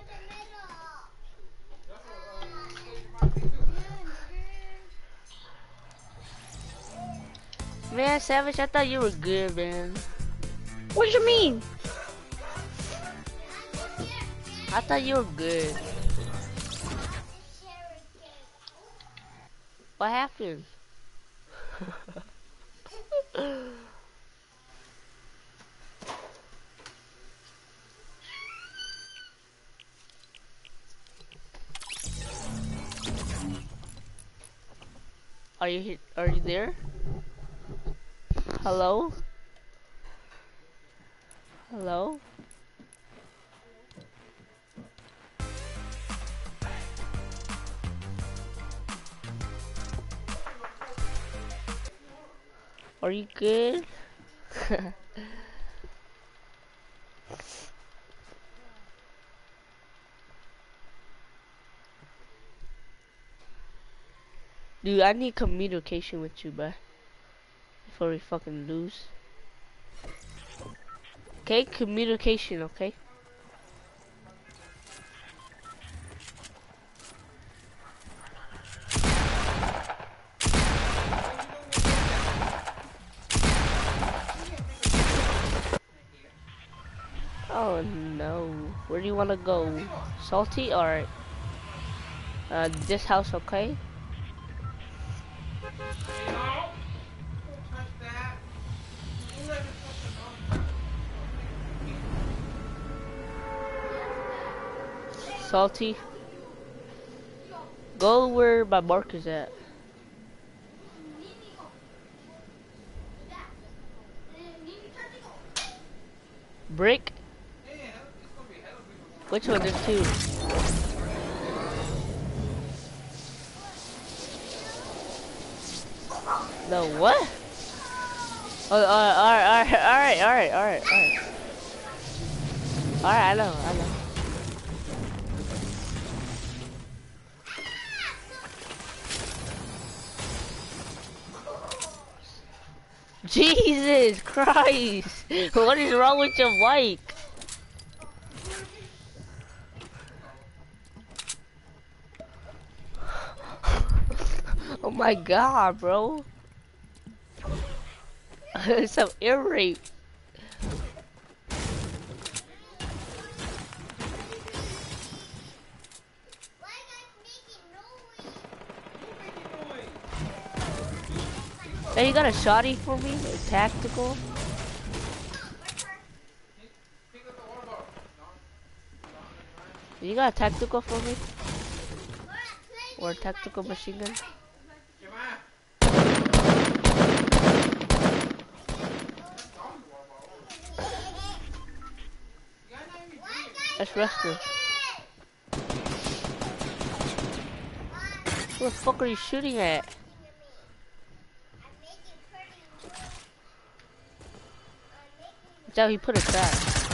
Man, Savage, I thought you were good, man. What you mean? I thought you were good. What happened? Are you he- are you there? Hello? Hello? Are you good? Dude, I need communication with you, bruh. Before we fucking lose. Okay, communication, okay? Oh no. Where do you wanna go? Salty? Alright. Uh, this house, okay? Salty. Go where my mark is at. Brick? Which one? There's two. No, what? Oh, alright, alright, alright, alright, alright, alright. Alright, I know, I know. Jesus Christ! What is wrong with your mic? Oh my god, bro. Some ear rape. Hey, you got a shotty for me? A tactical? You got a tactical for me? Or a tactical machine gun? That's wrestling. Who the fuck are you shooting at? Joe, he put a trap.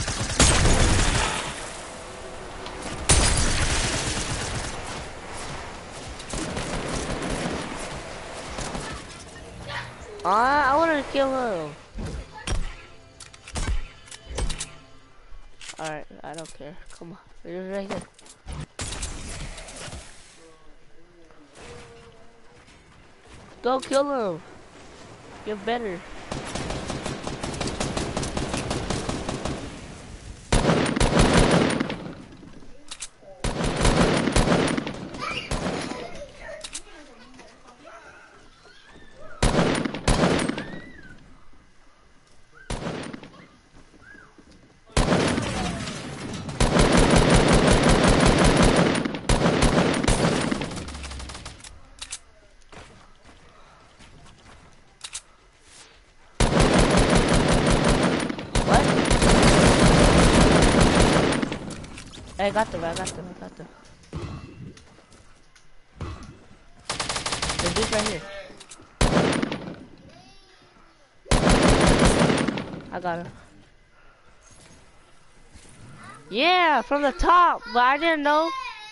Ah, I wanted to kill him. Alright, I don't care. Come on, it's right here. Go kill him. You're better. I got them, I got them, I got them. There's dudes right here. I got him. Yeah, from the top, but I didn't know.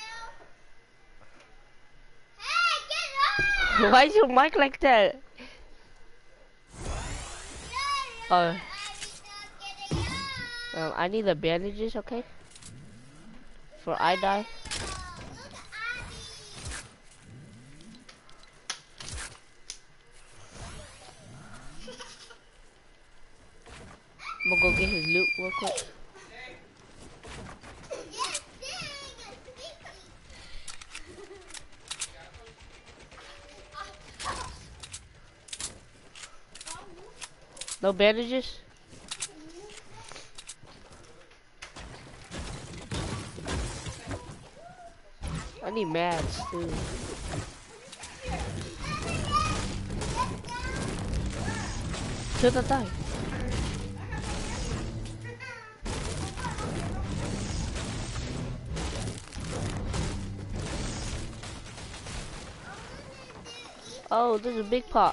Why is your mic like that? Oh. Um, I need the bandages, okay? For I die. I'm gonna go get his loot real quick. No bandages? I need mats too. Kill the guy. Oh, there's a big pot.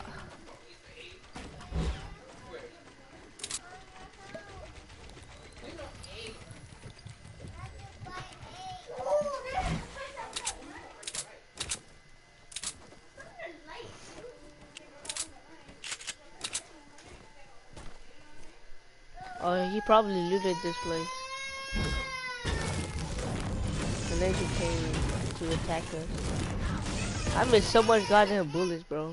probably looted this place. And then she came to attack us. I missed so much goddamn bullets, bro.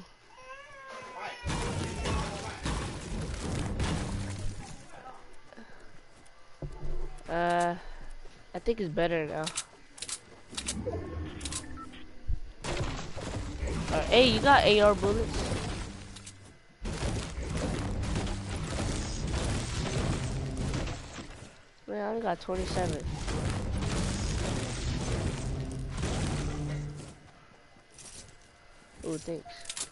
Uh, I think it's better now. Uh, hey, you got A R bullets? Man, I only got twenty-seven. Ooh, thanks.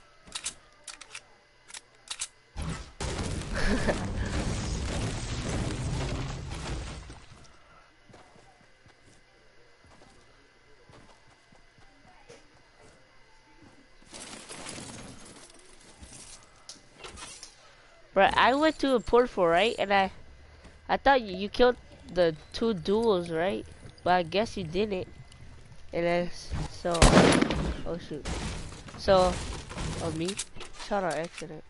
But I went to a portal, right? And I, I thought you, you killed the two duels, right? But I guess you didn't. And then so, oh shoot. So, oh me, shot on accident.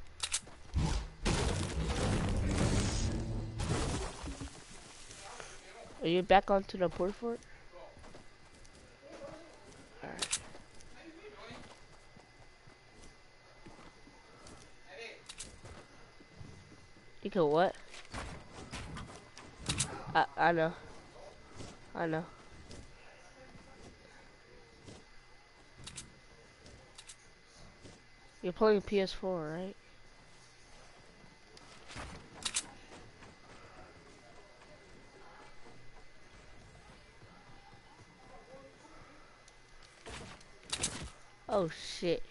Are you back onto the port fort? Alright. You can what? I I know. I know. You're playing P S four, right? Oh shit.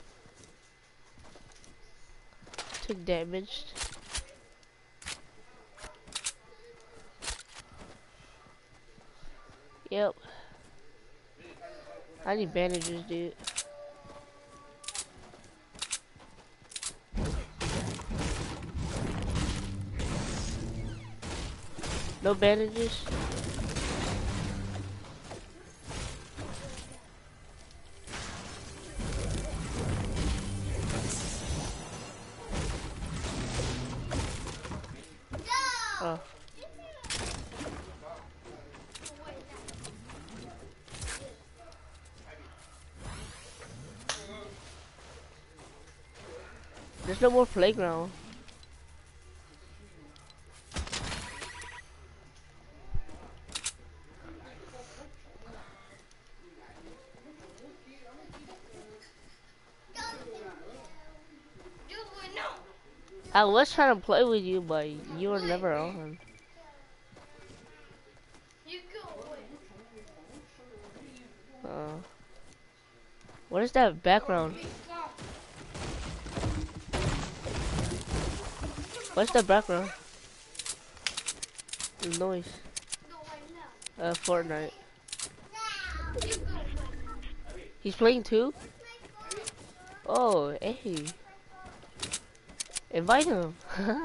Took damage. Yep. I need bandages, dude. No bandages? Oh. There's no more playground. I was trying to play with you, but you were never on. Uh, what is that background? What's the background? The noise. Uh, Fortnite. He's playing too? Oh, hey. Invite him.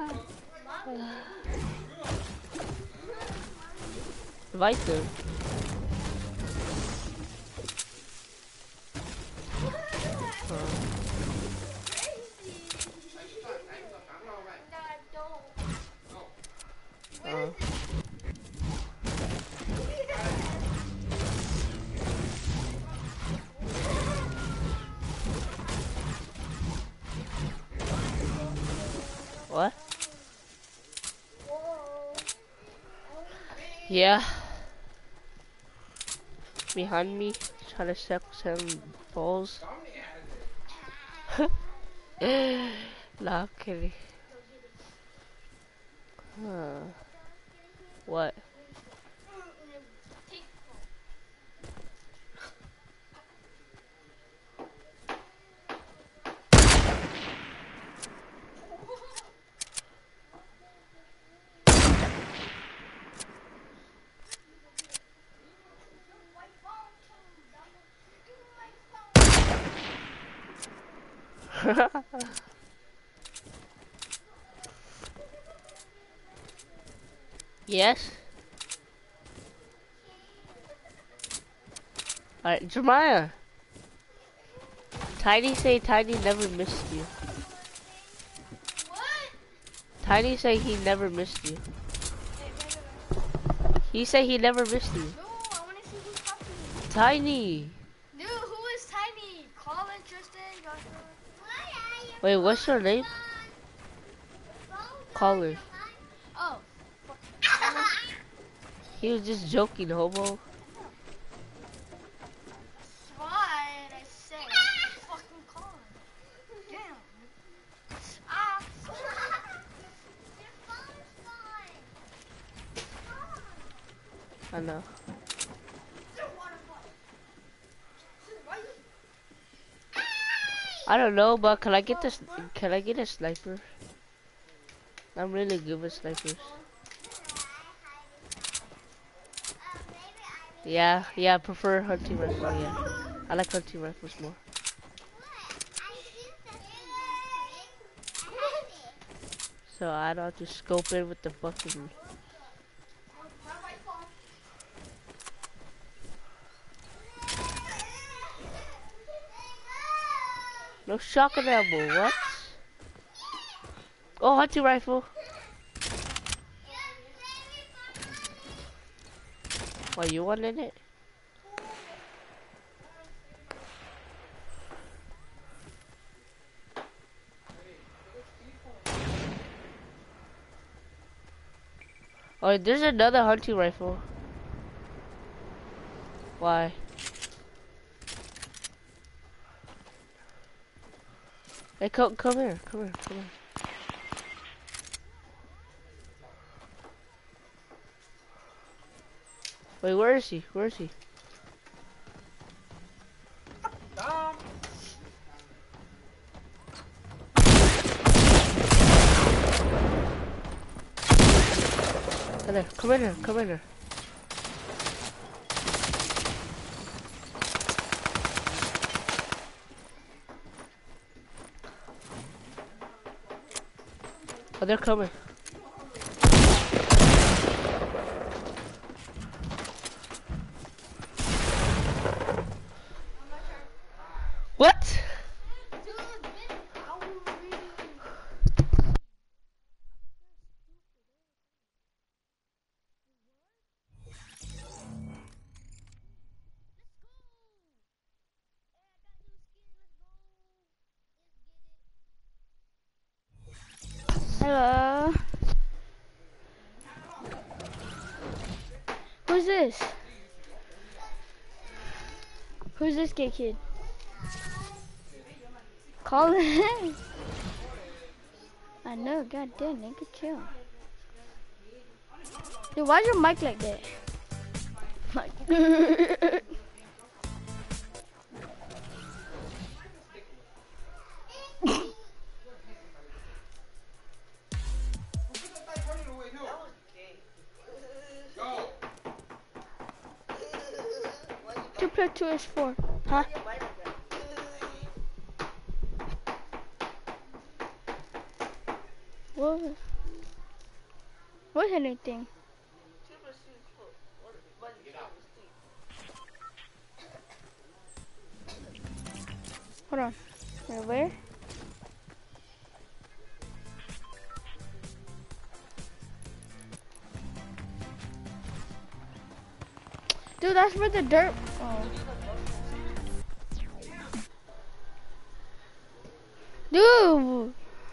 Invite him. Uh. Uh. What? Yeah. Behind me, trying to suck some balls. Nah, I'm kidding. Huh. What? Yes. Alright, Jeremiah. Tiny say Tiny never missed you. What? Tiny say he never missed you. He said he never missed you. No, I want to see who's talking. Tiny. Dude, who is Tiny? Colin, Tristan, Joshua. Wait, what's your name? Colin. Oh. He was just joking, homo. Why did I say fucking Colin? Damn. Ah. Your phone's fine. I know. I don't know, but can I get this? Can I get a sniper? I'm really good with snipers. Yeah, yeah, I prefer hunting rifle. Yeah, I like hunting rifles more. So I don't have to scope in with the fucking. No shotgun ammo, what? Oh, hunting rifle. Why, you wanted it? Oh, there's another hunting rifle. Why? Hey, come, come here, come here, come here. Wait, where is he? Where is he? Um. Come here, come in here, come in here. Oh, they're coming. What? Hello. Who's this? Who's this gay kid? Colin. I know, goddamn, nigga, chill. Dude, why's your mic like that? Like. Two plus two is four, huh? What? What anything? Hold on. Wait, where? Dude, that's where the dirt. Oh. Dude.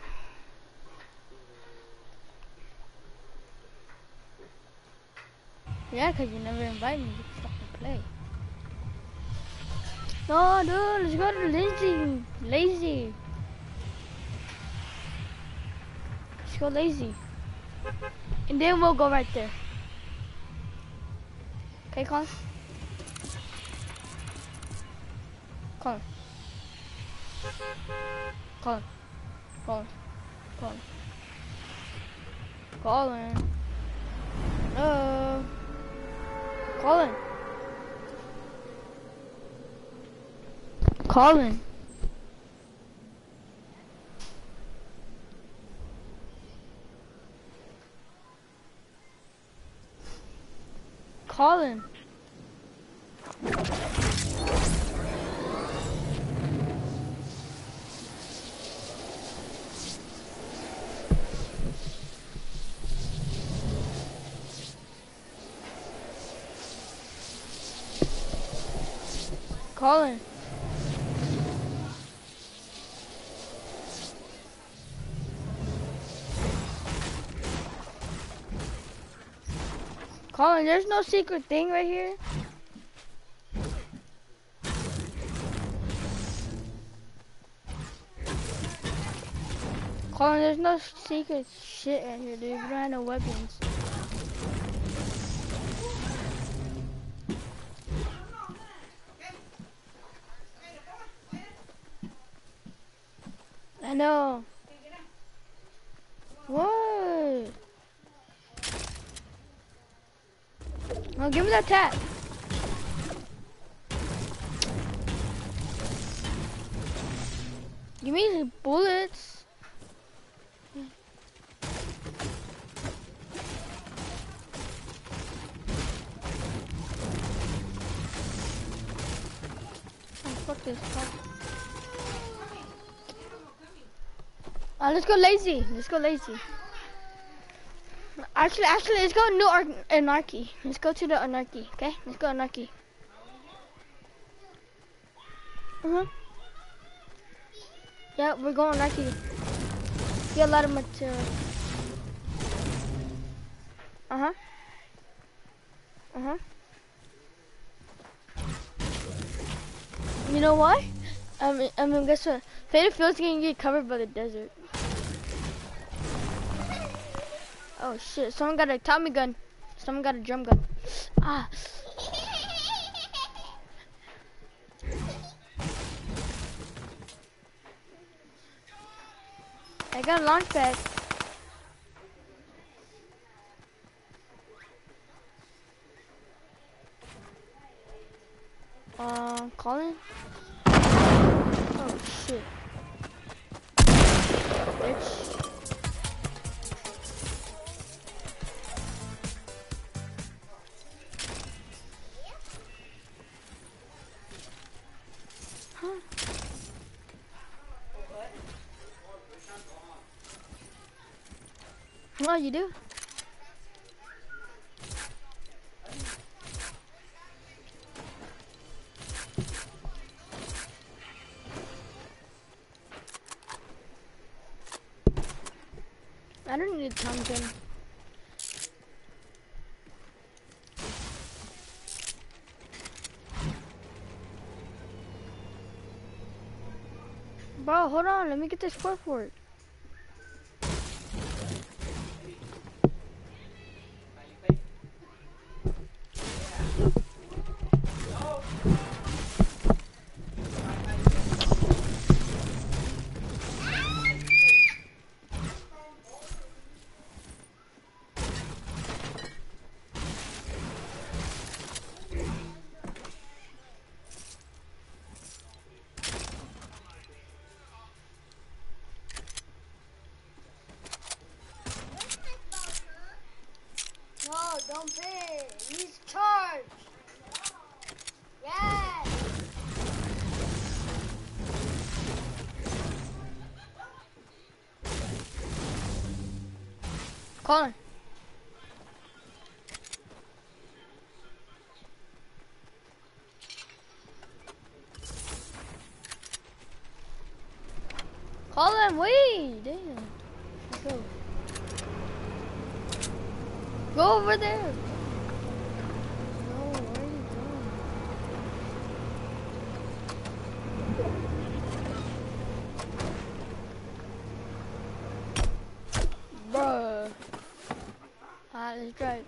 Yeah, cause you never invited me to fucking play. No, dude, let's go to Lazy. Lazy. Let's go Lazy. And then we'll go right there. Okay, Colin? Colin. Colin. Colin. Colin. Colin. No. Colin. Colin. Colin. Colin. Colin, there's no secret thing right here. Colin, there's no secret shit right here, dude. We don't have no weapons. I know. What? Oh, give me that tap. Give me the bullets. Fuck this. Fuck. Uh, let's go lazy. Let's go lazy. Actually, actually, let's go new ar anarchy. Let's go to the anarchy. Okay, let's go anarchy. Uh huh. Yeah, we're going anarchy. Get a lot of material. Uh huh. Uh huh. You know why? I mean, I mean, guess what? Fatal Field's gonna get covered by the desert. Oh shit! Someone got a Tommy gun. Someone got a drum gun. Ah. I got a launch pad. Uh, Colin? Oh shit. Bitch. Huh? What you do? I don't need a Tom gun. Bro, hold on, let me get this four for it. No, don't pay. He's charged. Yes. Colin. Colin, wait. Damn. Let's go. Go over there. No, where are you going? Bruh. Alright, let's drive.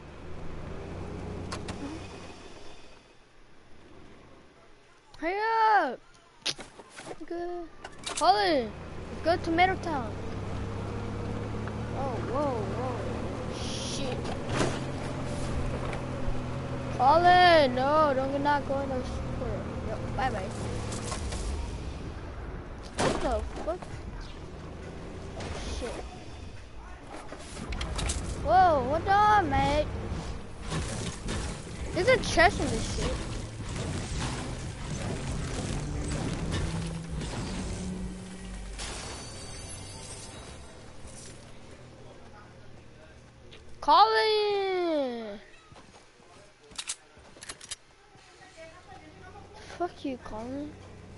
Hurry up. Good. Colin, let's go to Tomato Town. Oh, whoa, whoa. Shit. Colin, no, don't not go in the store. Yo, bye bye. What the fuck? Shit. Whoa, what the mate? There's a chest in this shit. Colin! Fuck you, Colin.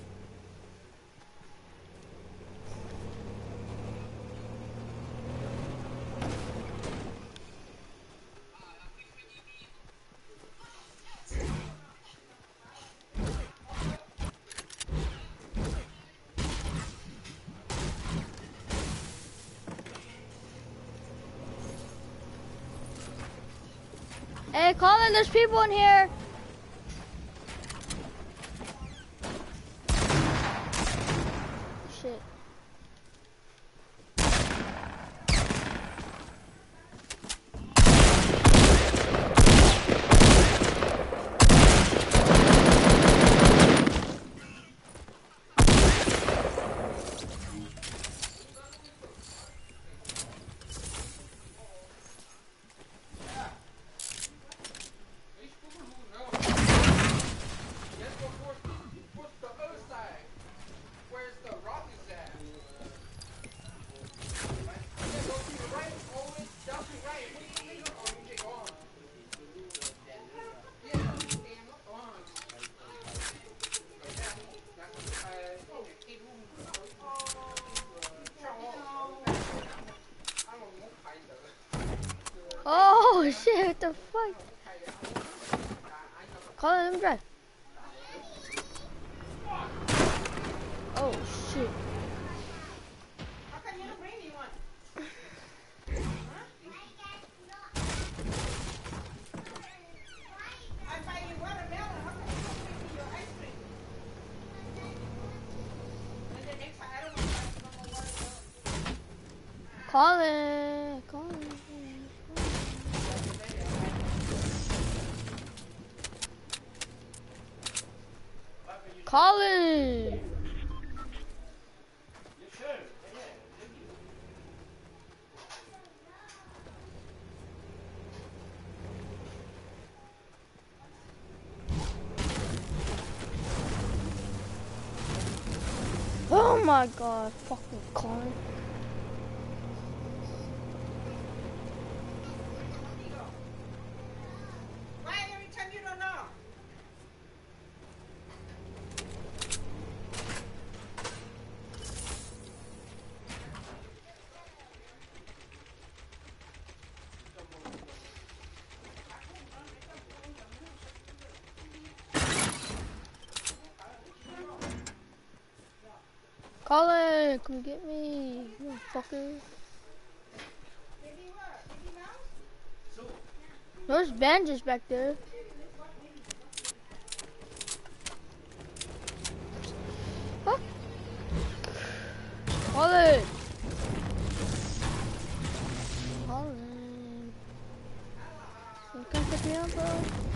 Hey, Colin, there's people in here. Shit. Oh shit, what the fuck? Colin, let me drive. Oh shit. How come you don't bring me one? I buy you watermelon. How come you don't bring me your ice cream? And then next time I don't want to buy no more watermelon. Colin, Colin. Colin! Oh my god, fucking Colin. Why every time you don't know? Colin, come get me, motherfucker. There's bandages back there. Huh? Colin! Colin. You can't pick me up, bro.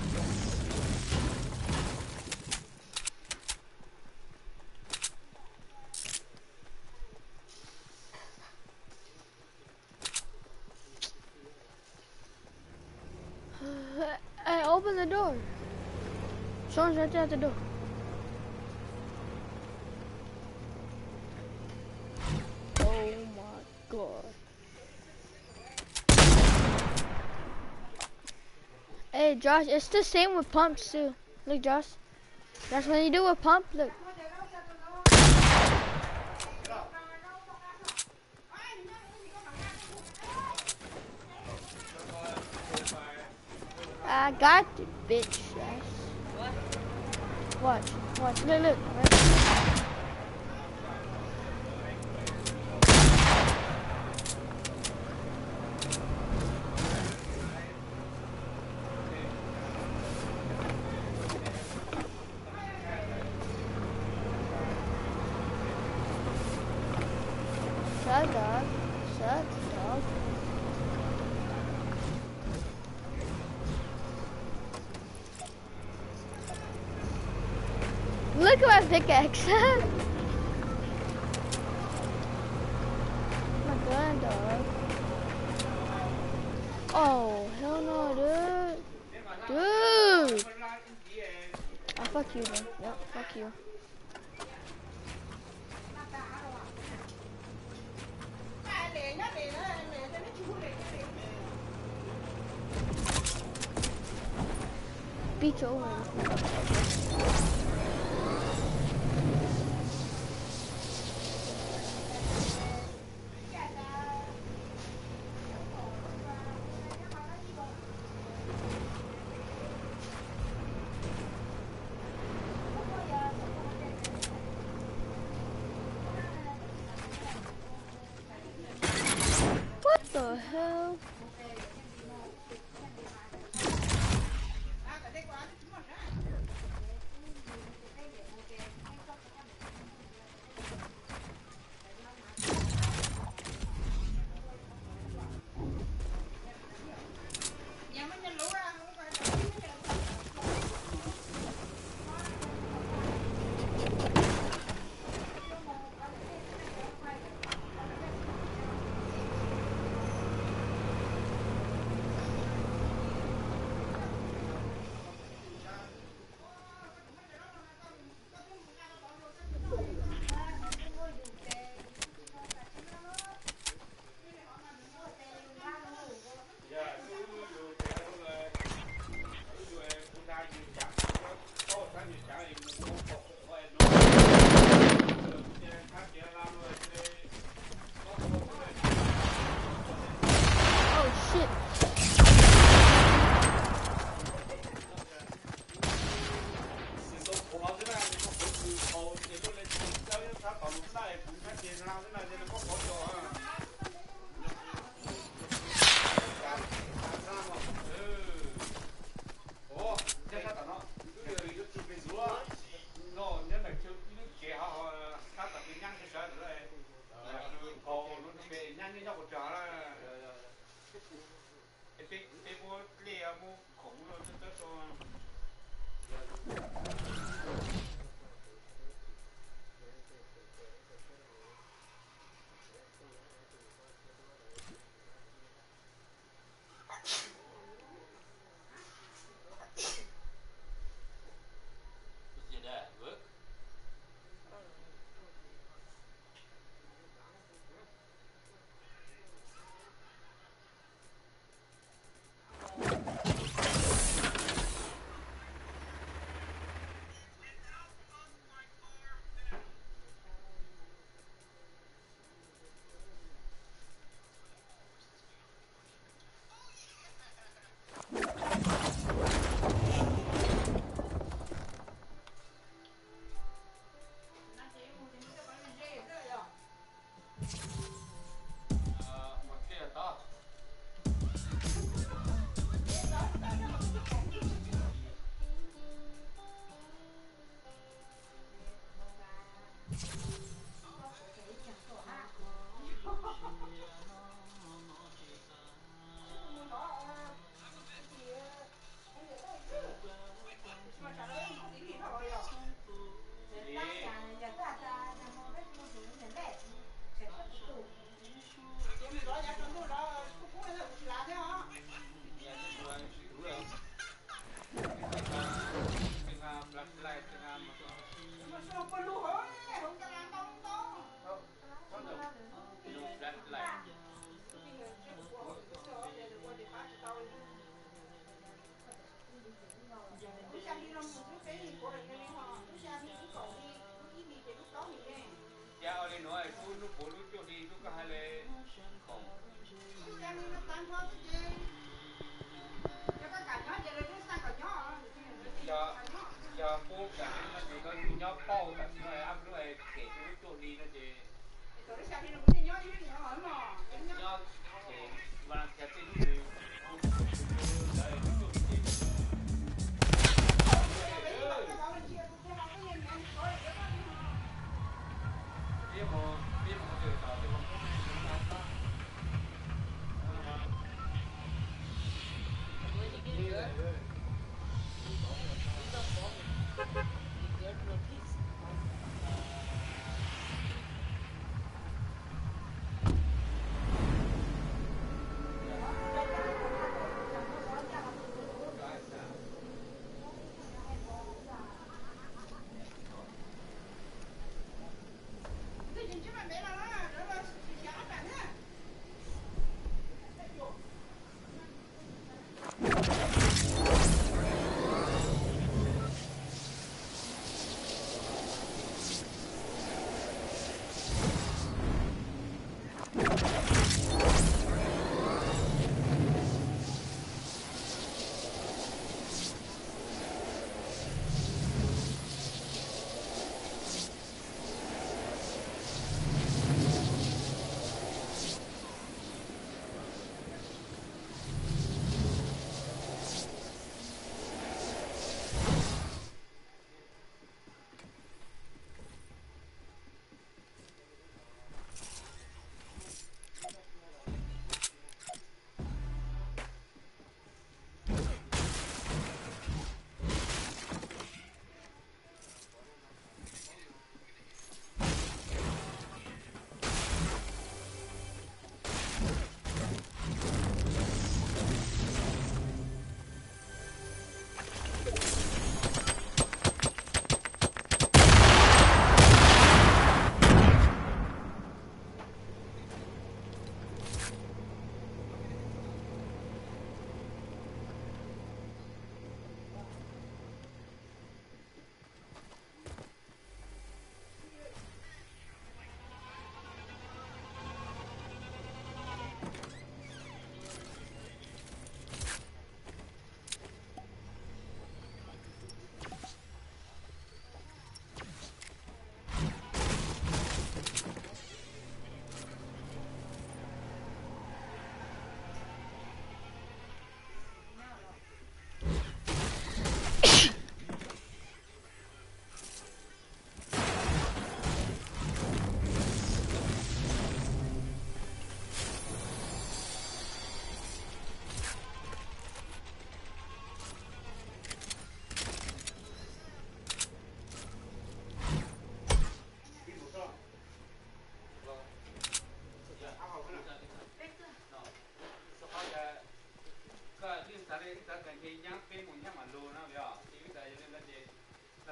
Hey, open the door. Someone's right there at the door. Oh my god. Hey Josh, it's the same with pumps too. Look Josh. That's when you do a pump, look. I got you, bitch. Yes. Watch, watch, look, look. Right. Shut up, shut up. Look at my pickaxe. My gun, dog. Oh, hell no, dude. Dude. Oh, fuck you, then. Yep, fuck you. Beach over.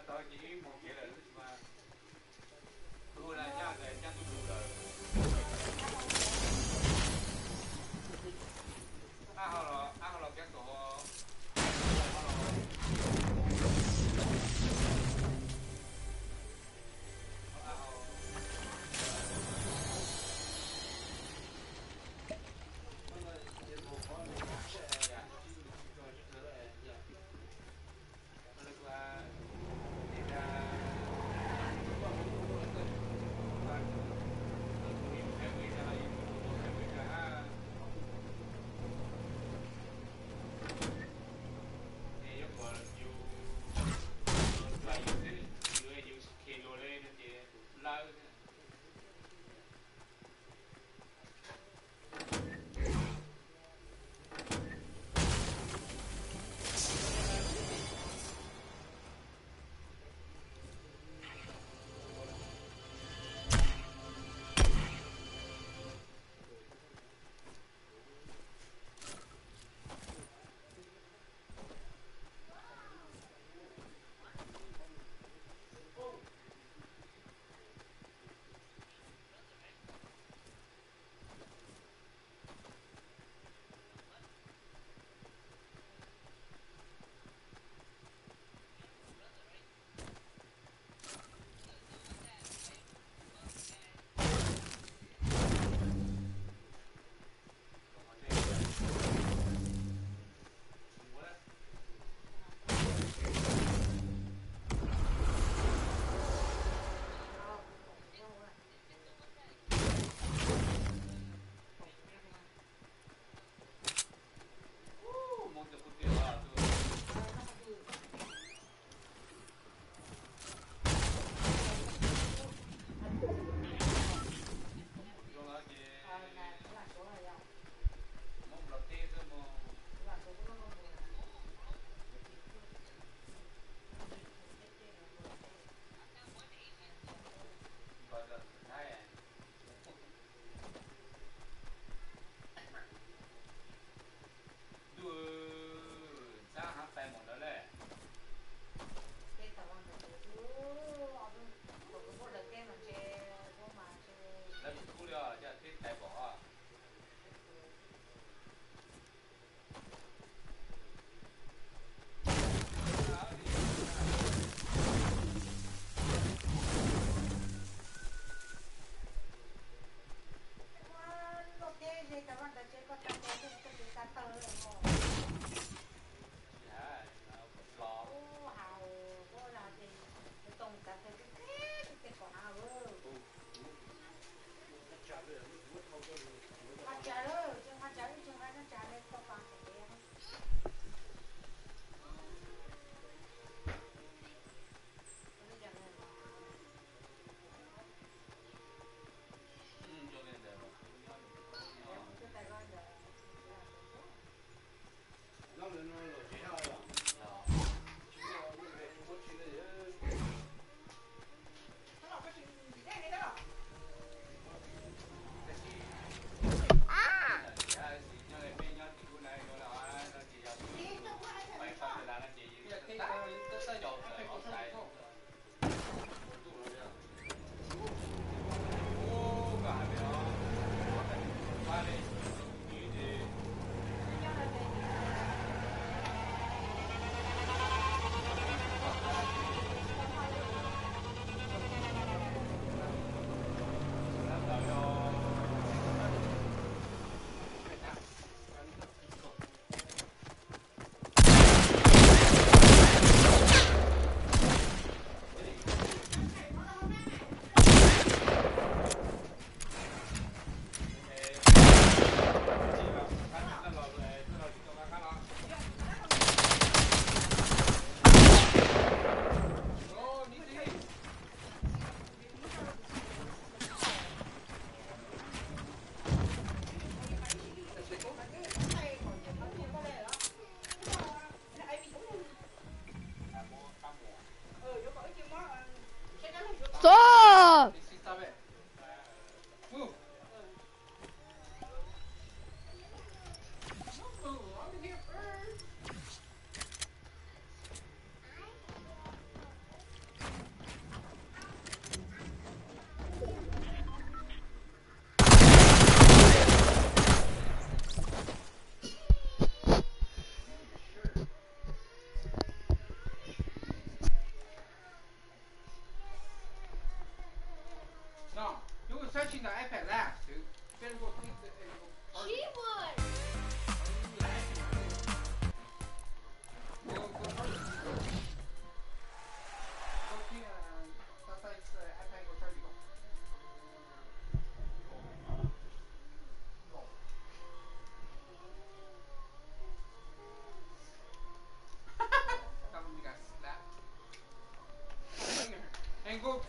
tôi chỉ một nghĩa là mà tôi là nha để nha tôi được rồi. À rồi, à rồi cái tổ.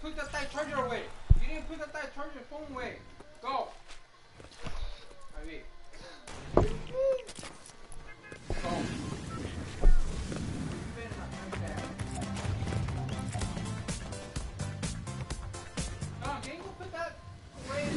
put that thigh charger away. You didn't put that thigh charger phone away. Go. Ahí. Go. Tom, can you go put that away?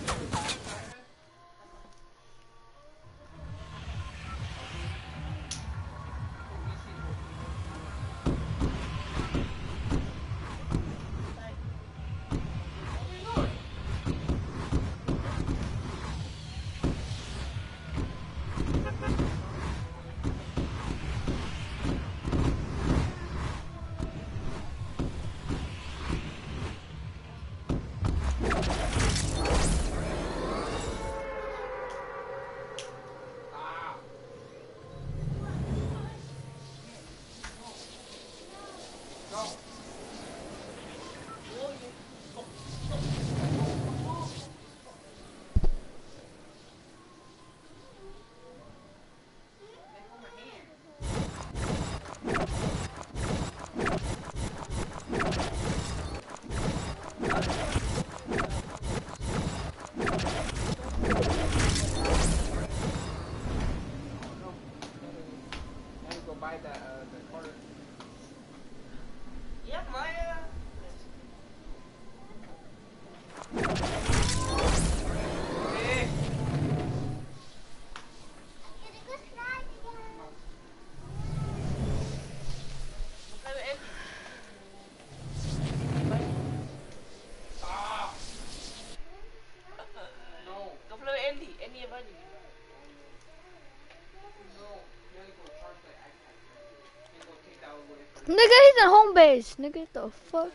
Nigga, he's in home base. Nigga, the fuck?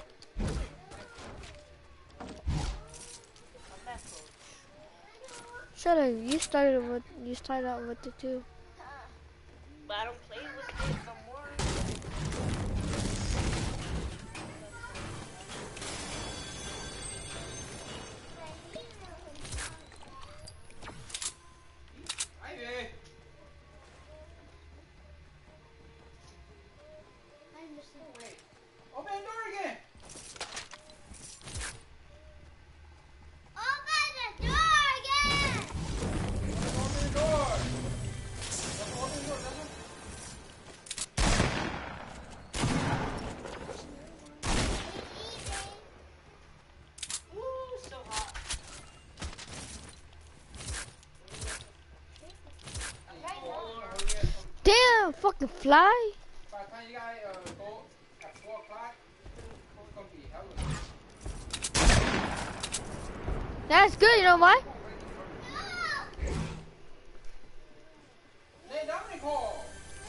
Shut up. You started with you started out with it too. But I don't play with it no more. Ivy. Wait. Open the door again. Open the door again! Open the door. Open the door, doesn't Ooh, so hot. Damn, fucking fly. By the time you guys uh, go at four o'clock, it's gonna be hella. That's good. You know why? Hey, Dominic Hall.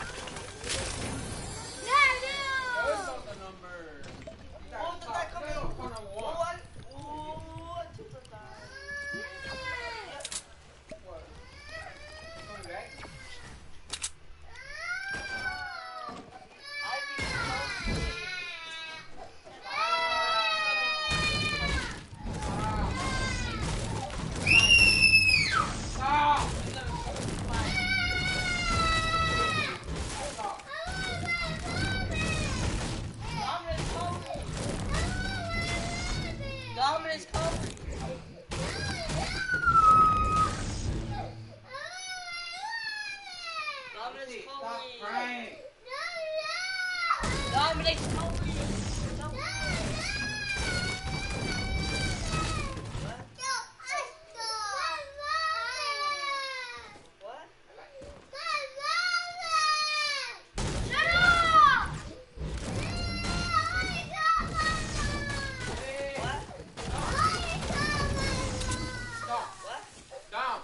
Yeah, What's up the number? You got Oh, to the talk. guy coming. No, come on, Ooh, walk. I- ooh, I took the time. What? Coming back? I be so Stop! Dominant's coming. Dominant's coming. Dominant's Stop coming. crying. Dominic's coming. What? What? Stop. What? Dom.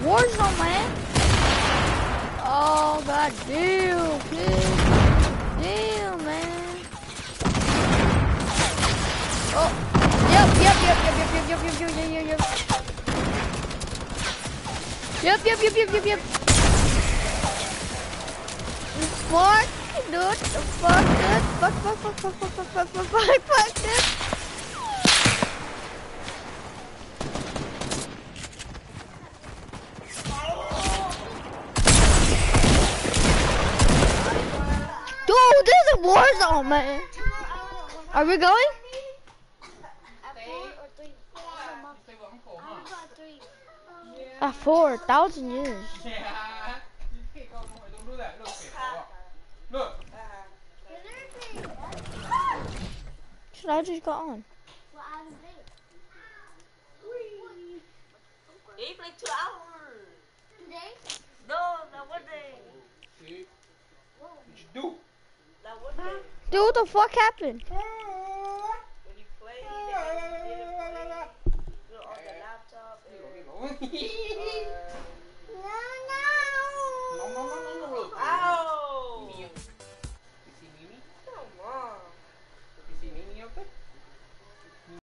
Warzone, man. Oh, god damn, kid. Damn, man. Oh, yep, yep, yep, yep, yep, yep, yep, yep, yep, yep, yep. Yep, yep, yep, yep, yep, yep. Fuck, dude. Fuck, dude. Fuck, fuck, fuck, fuck, fuck, fuck, fuck, fuck, fuck, fuck, dude. Dude, this is a war zone, man. Are we going? At four thousand years. Yeah. You can't go nowhere. Don't do that. Look, kid. Look. Should I just got on? He played two hours. Today? No, that one day. See? What you do? That one day. Dude, what the fuck happened?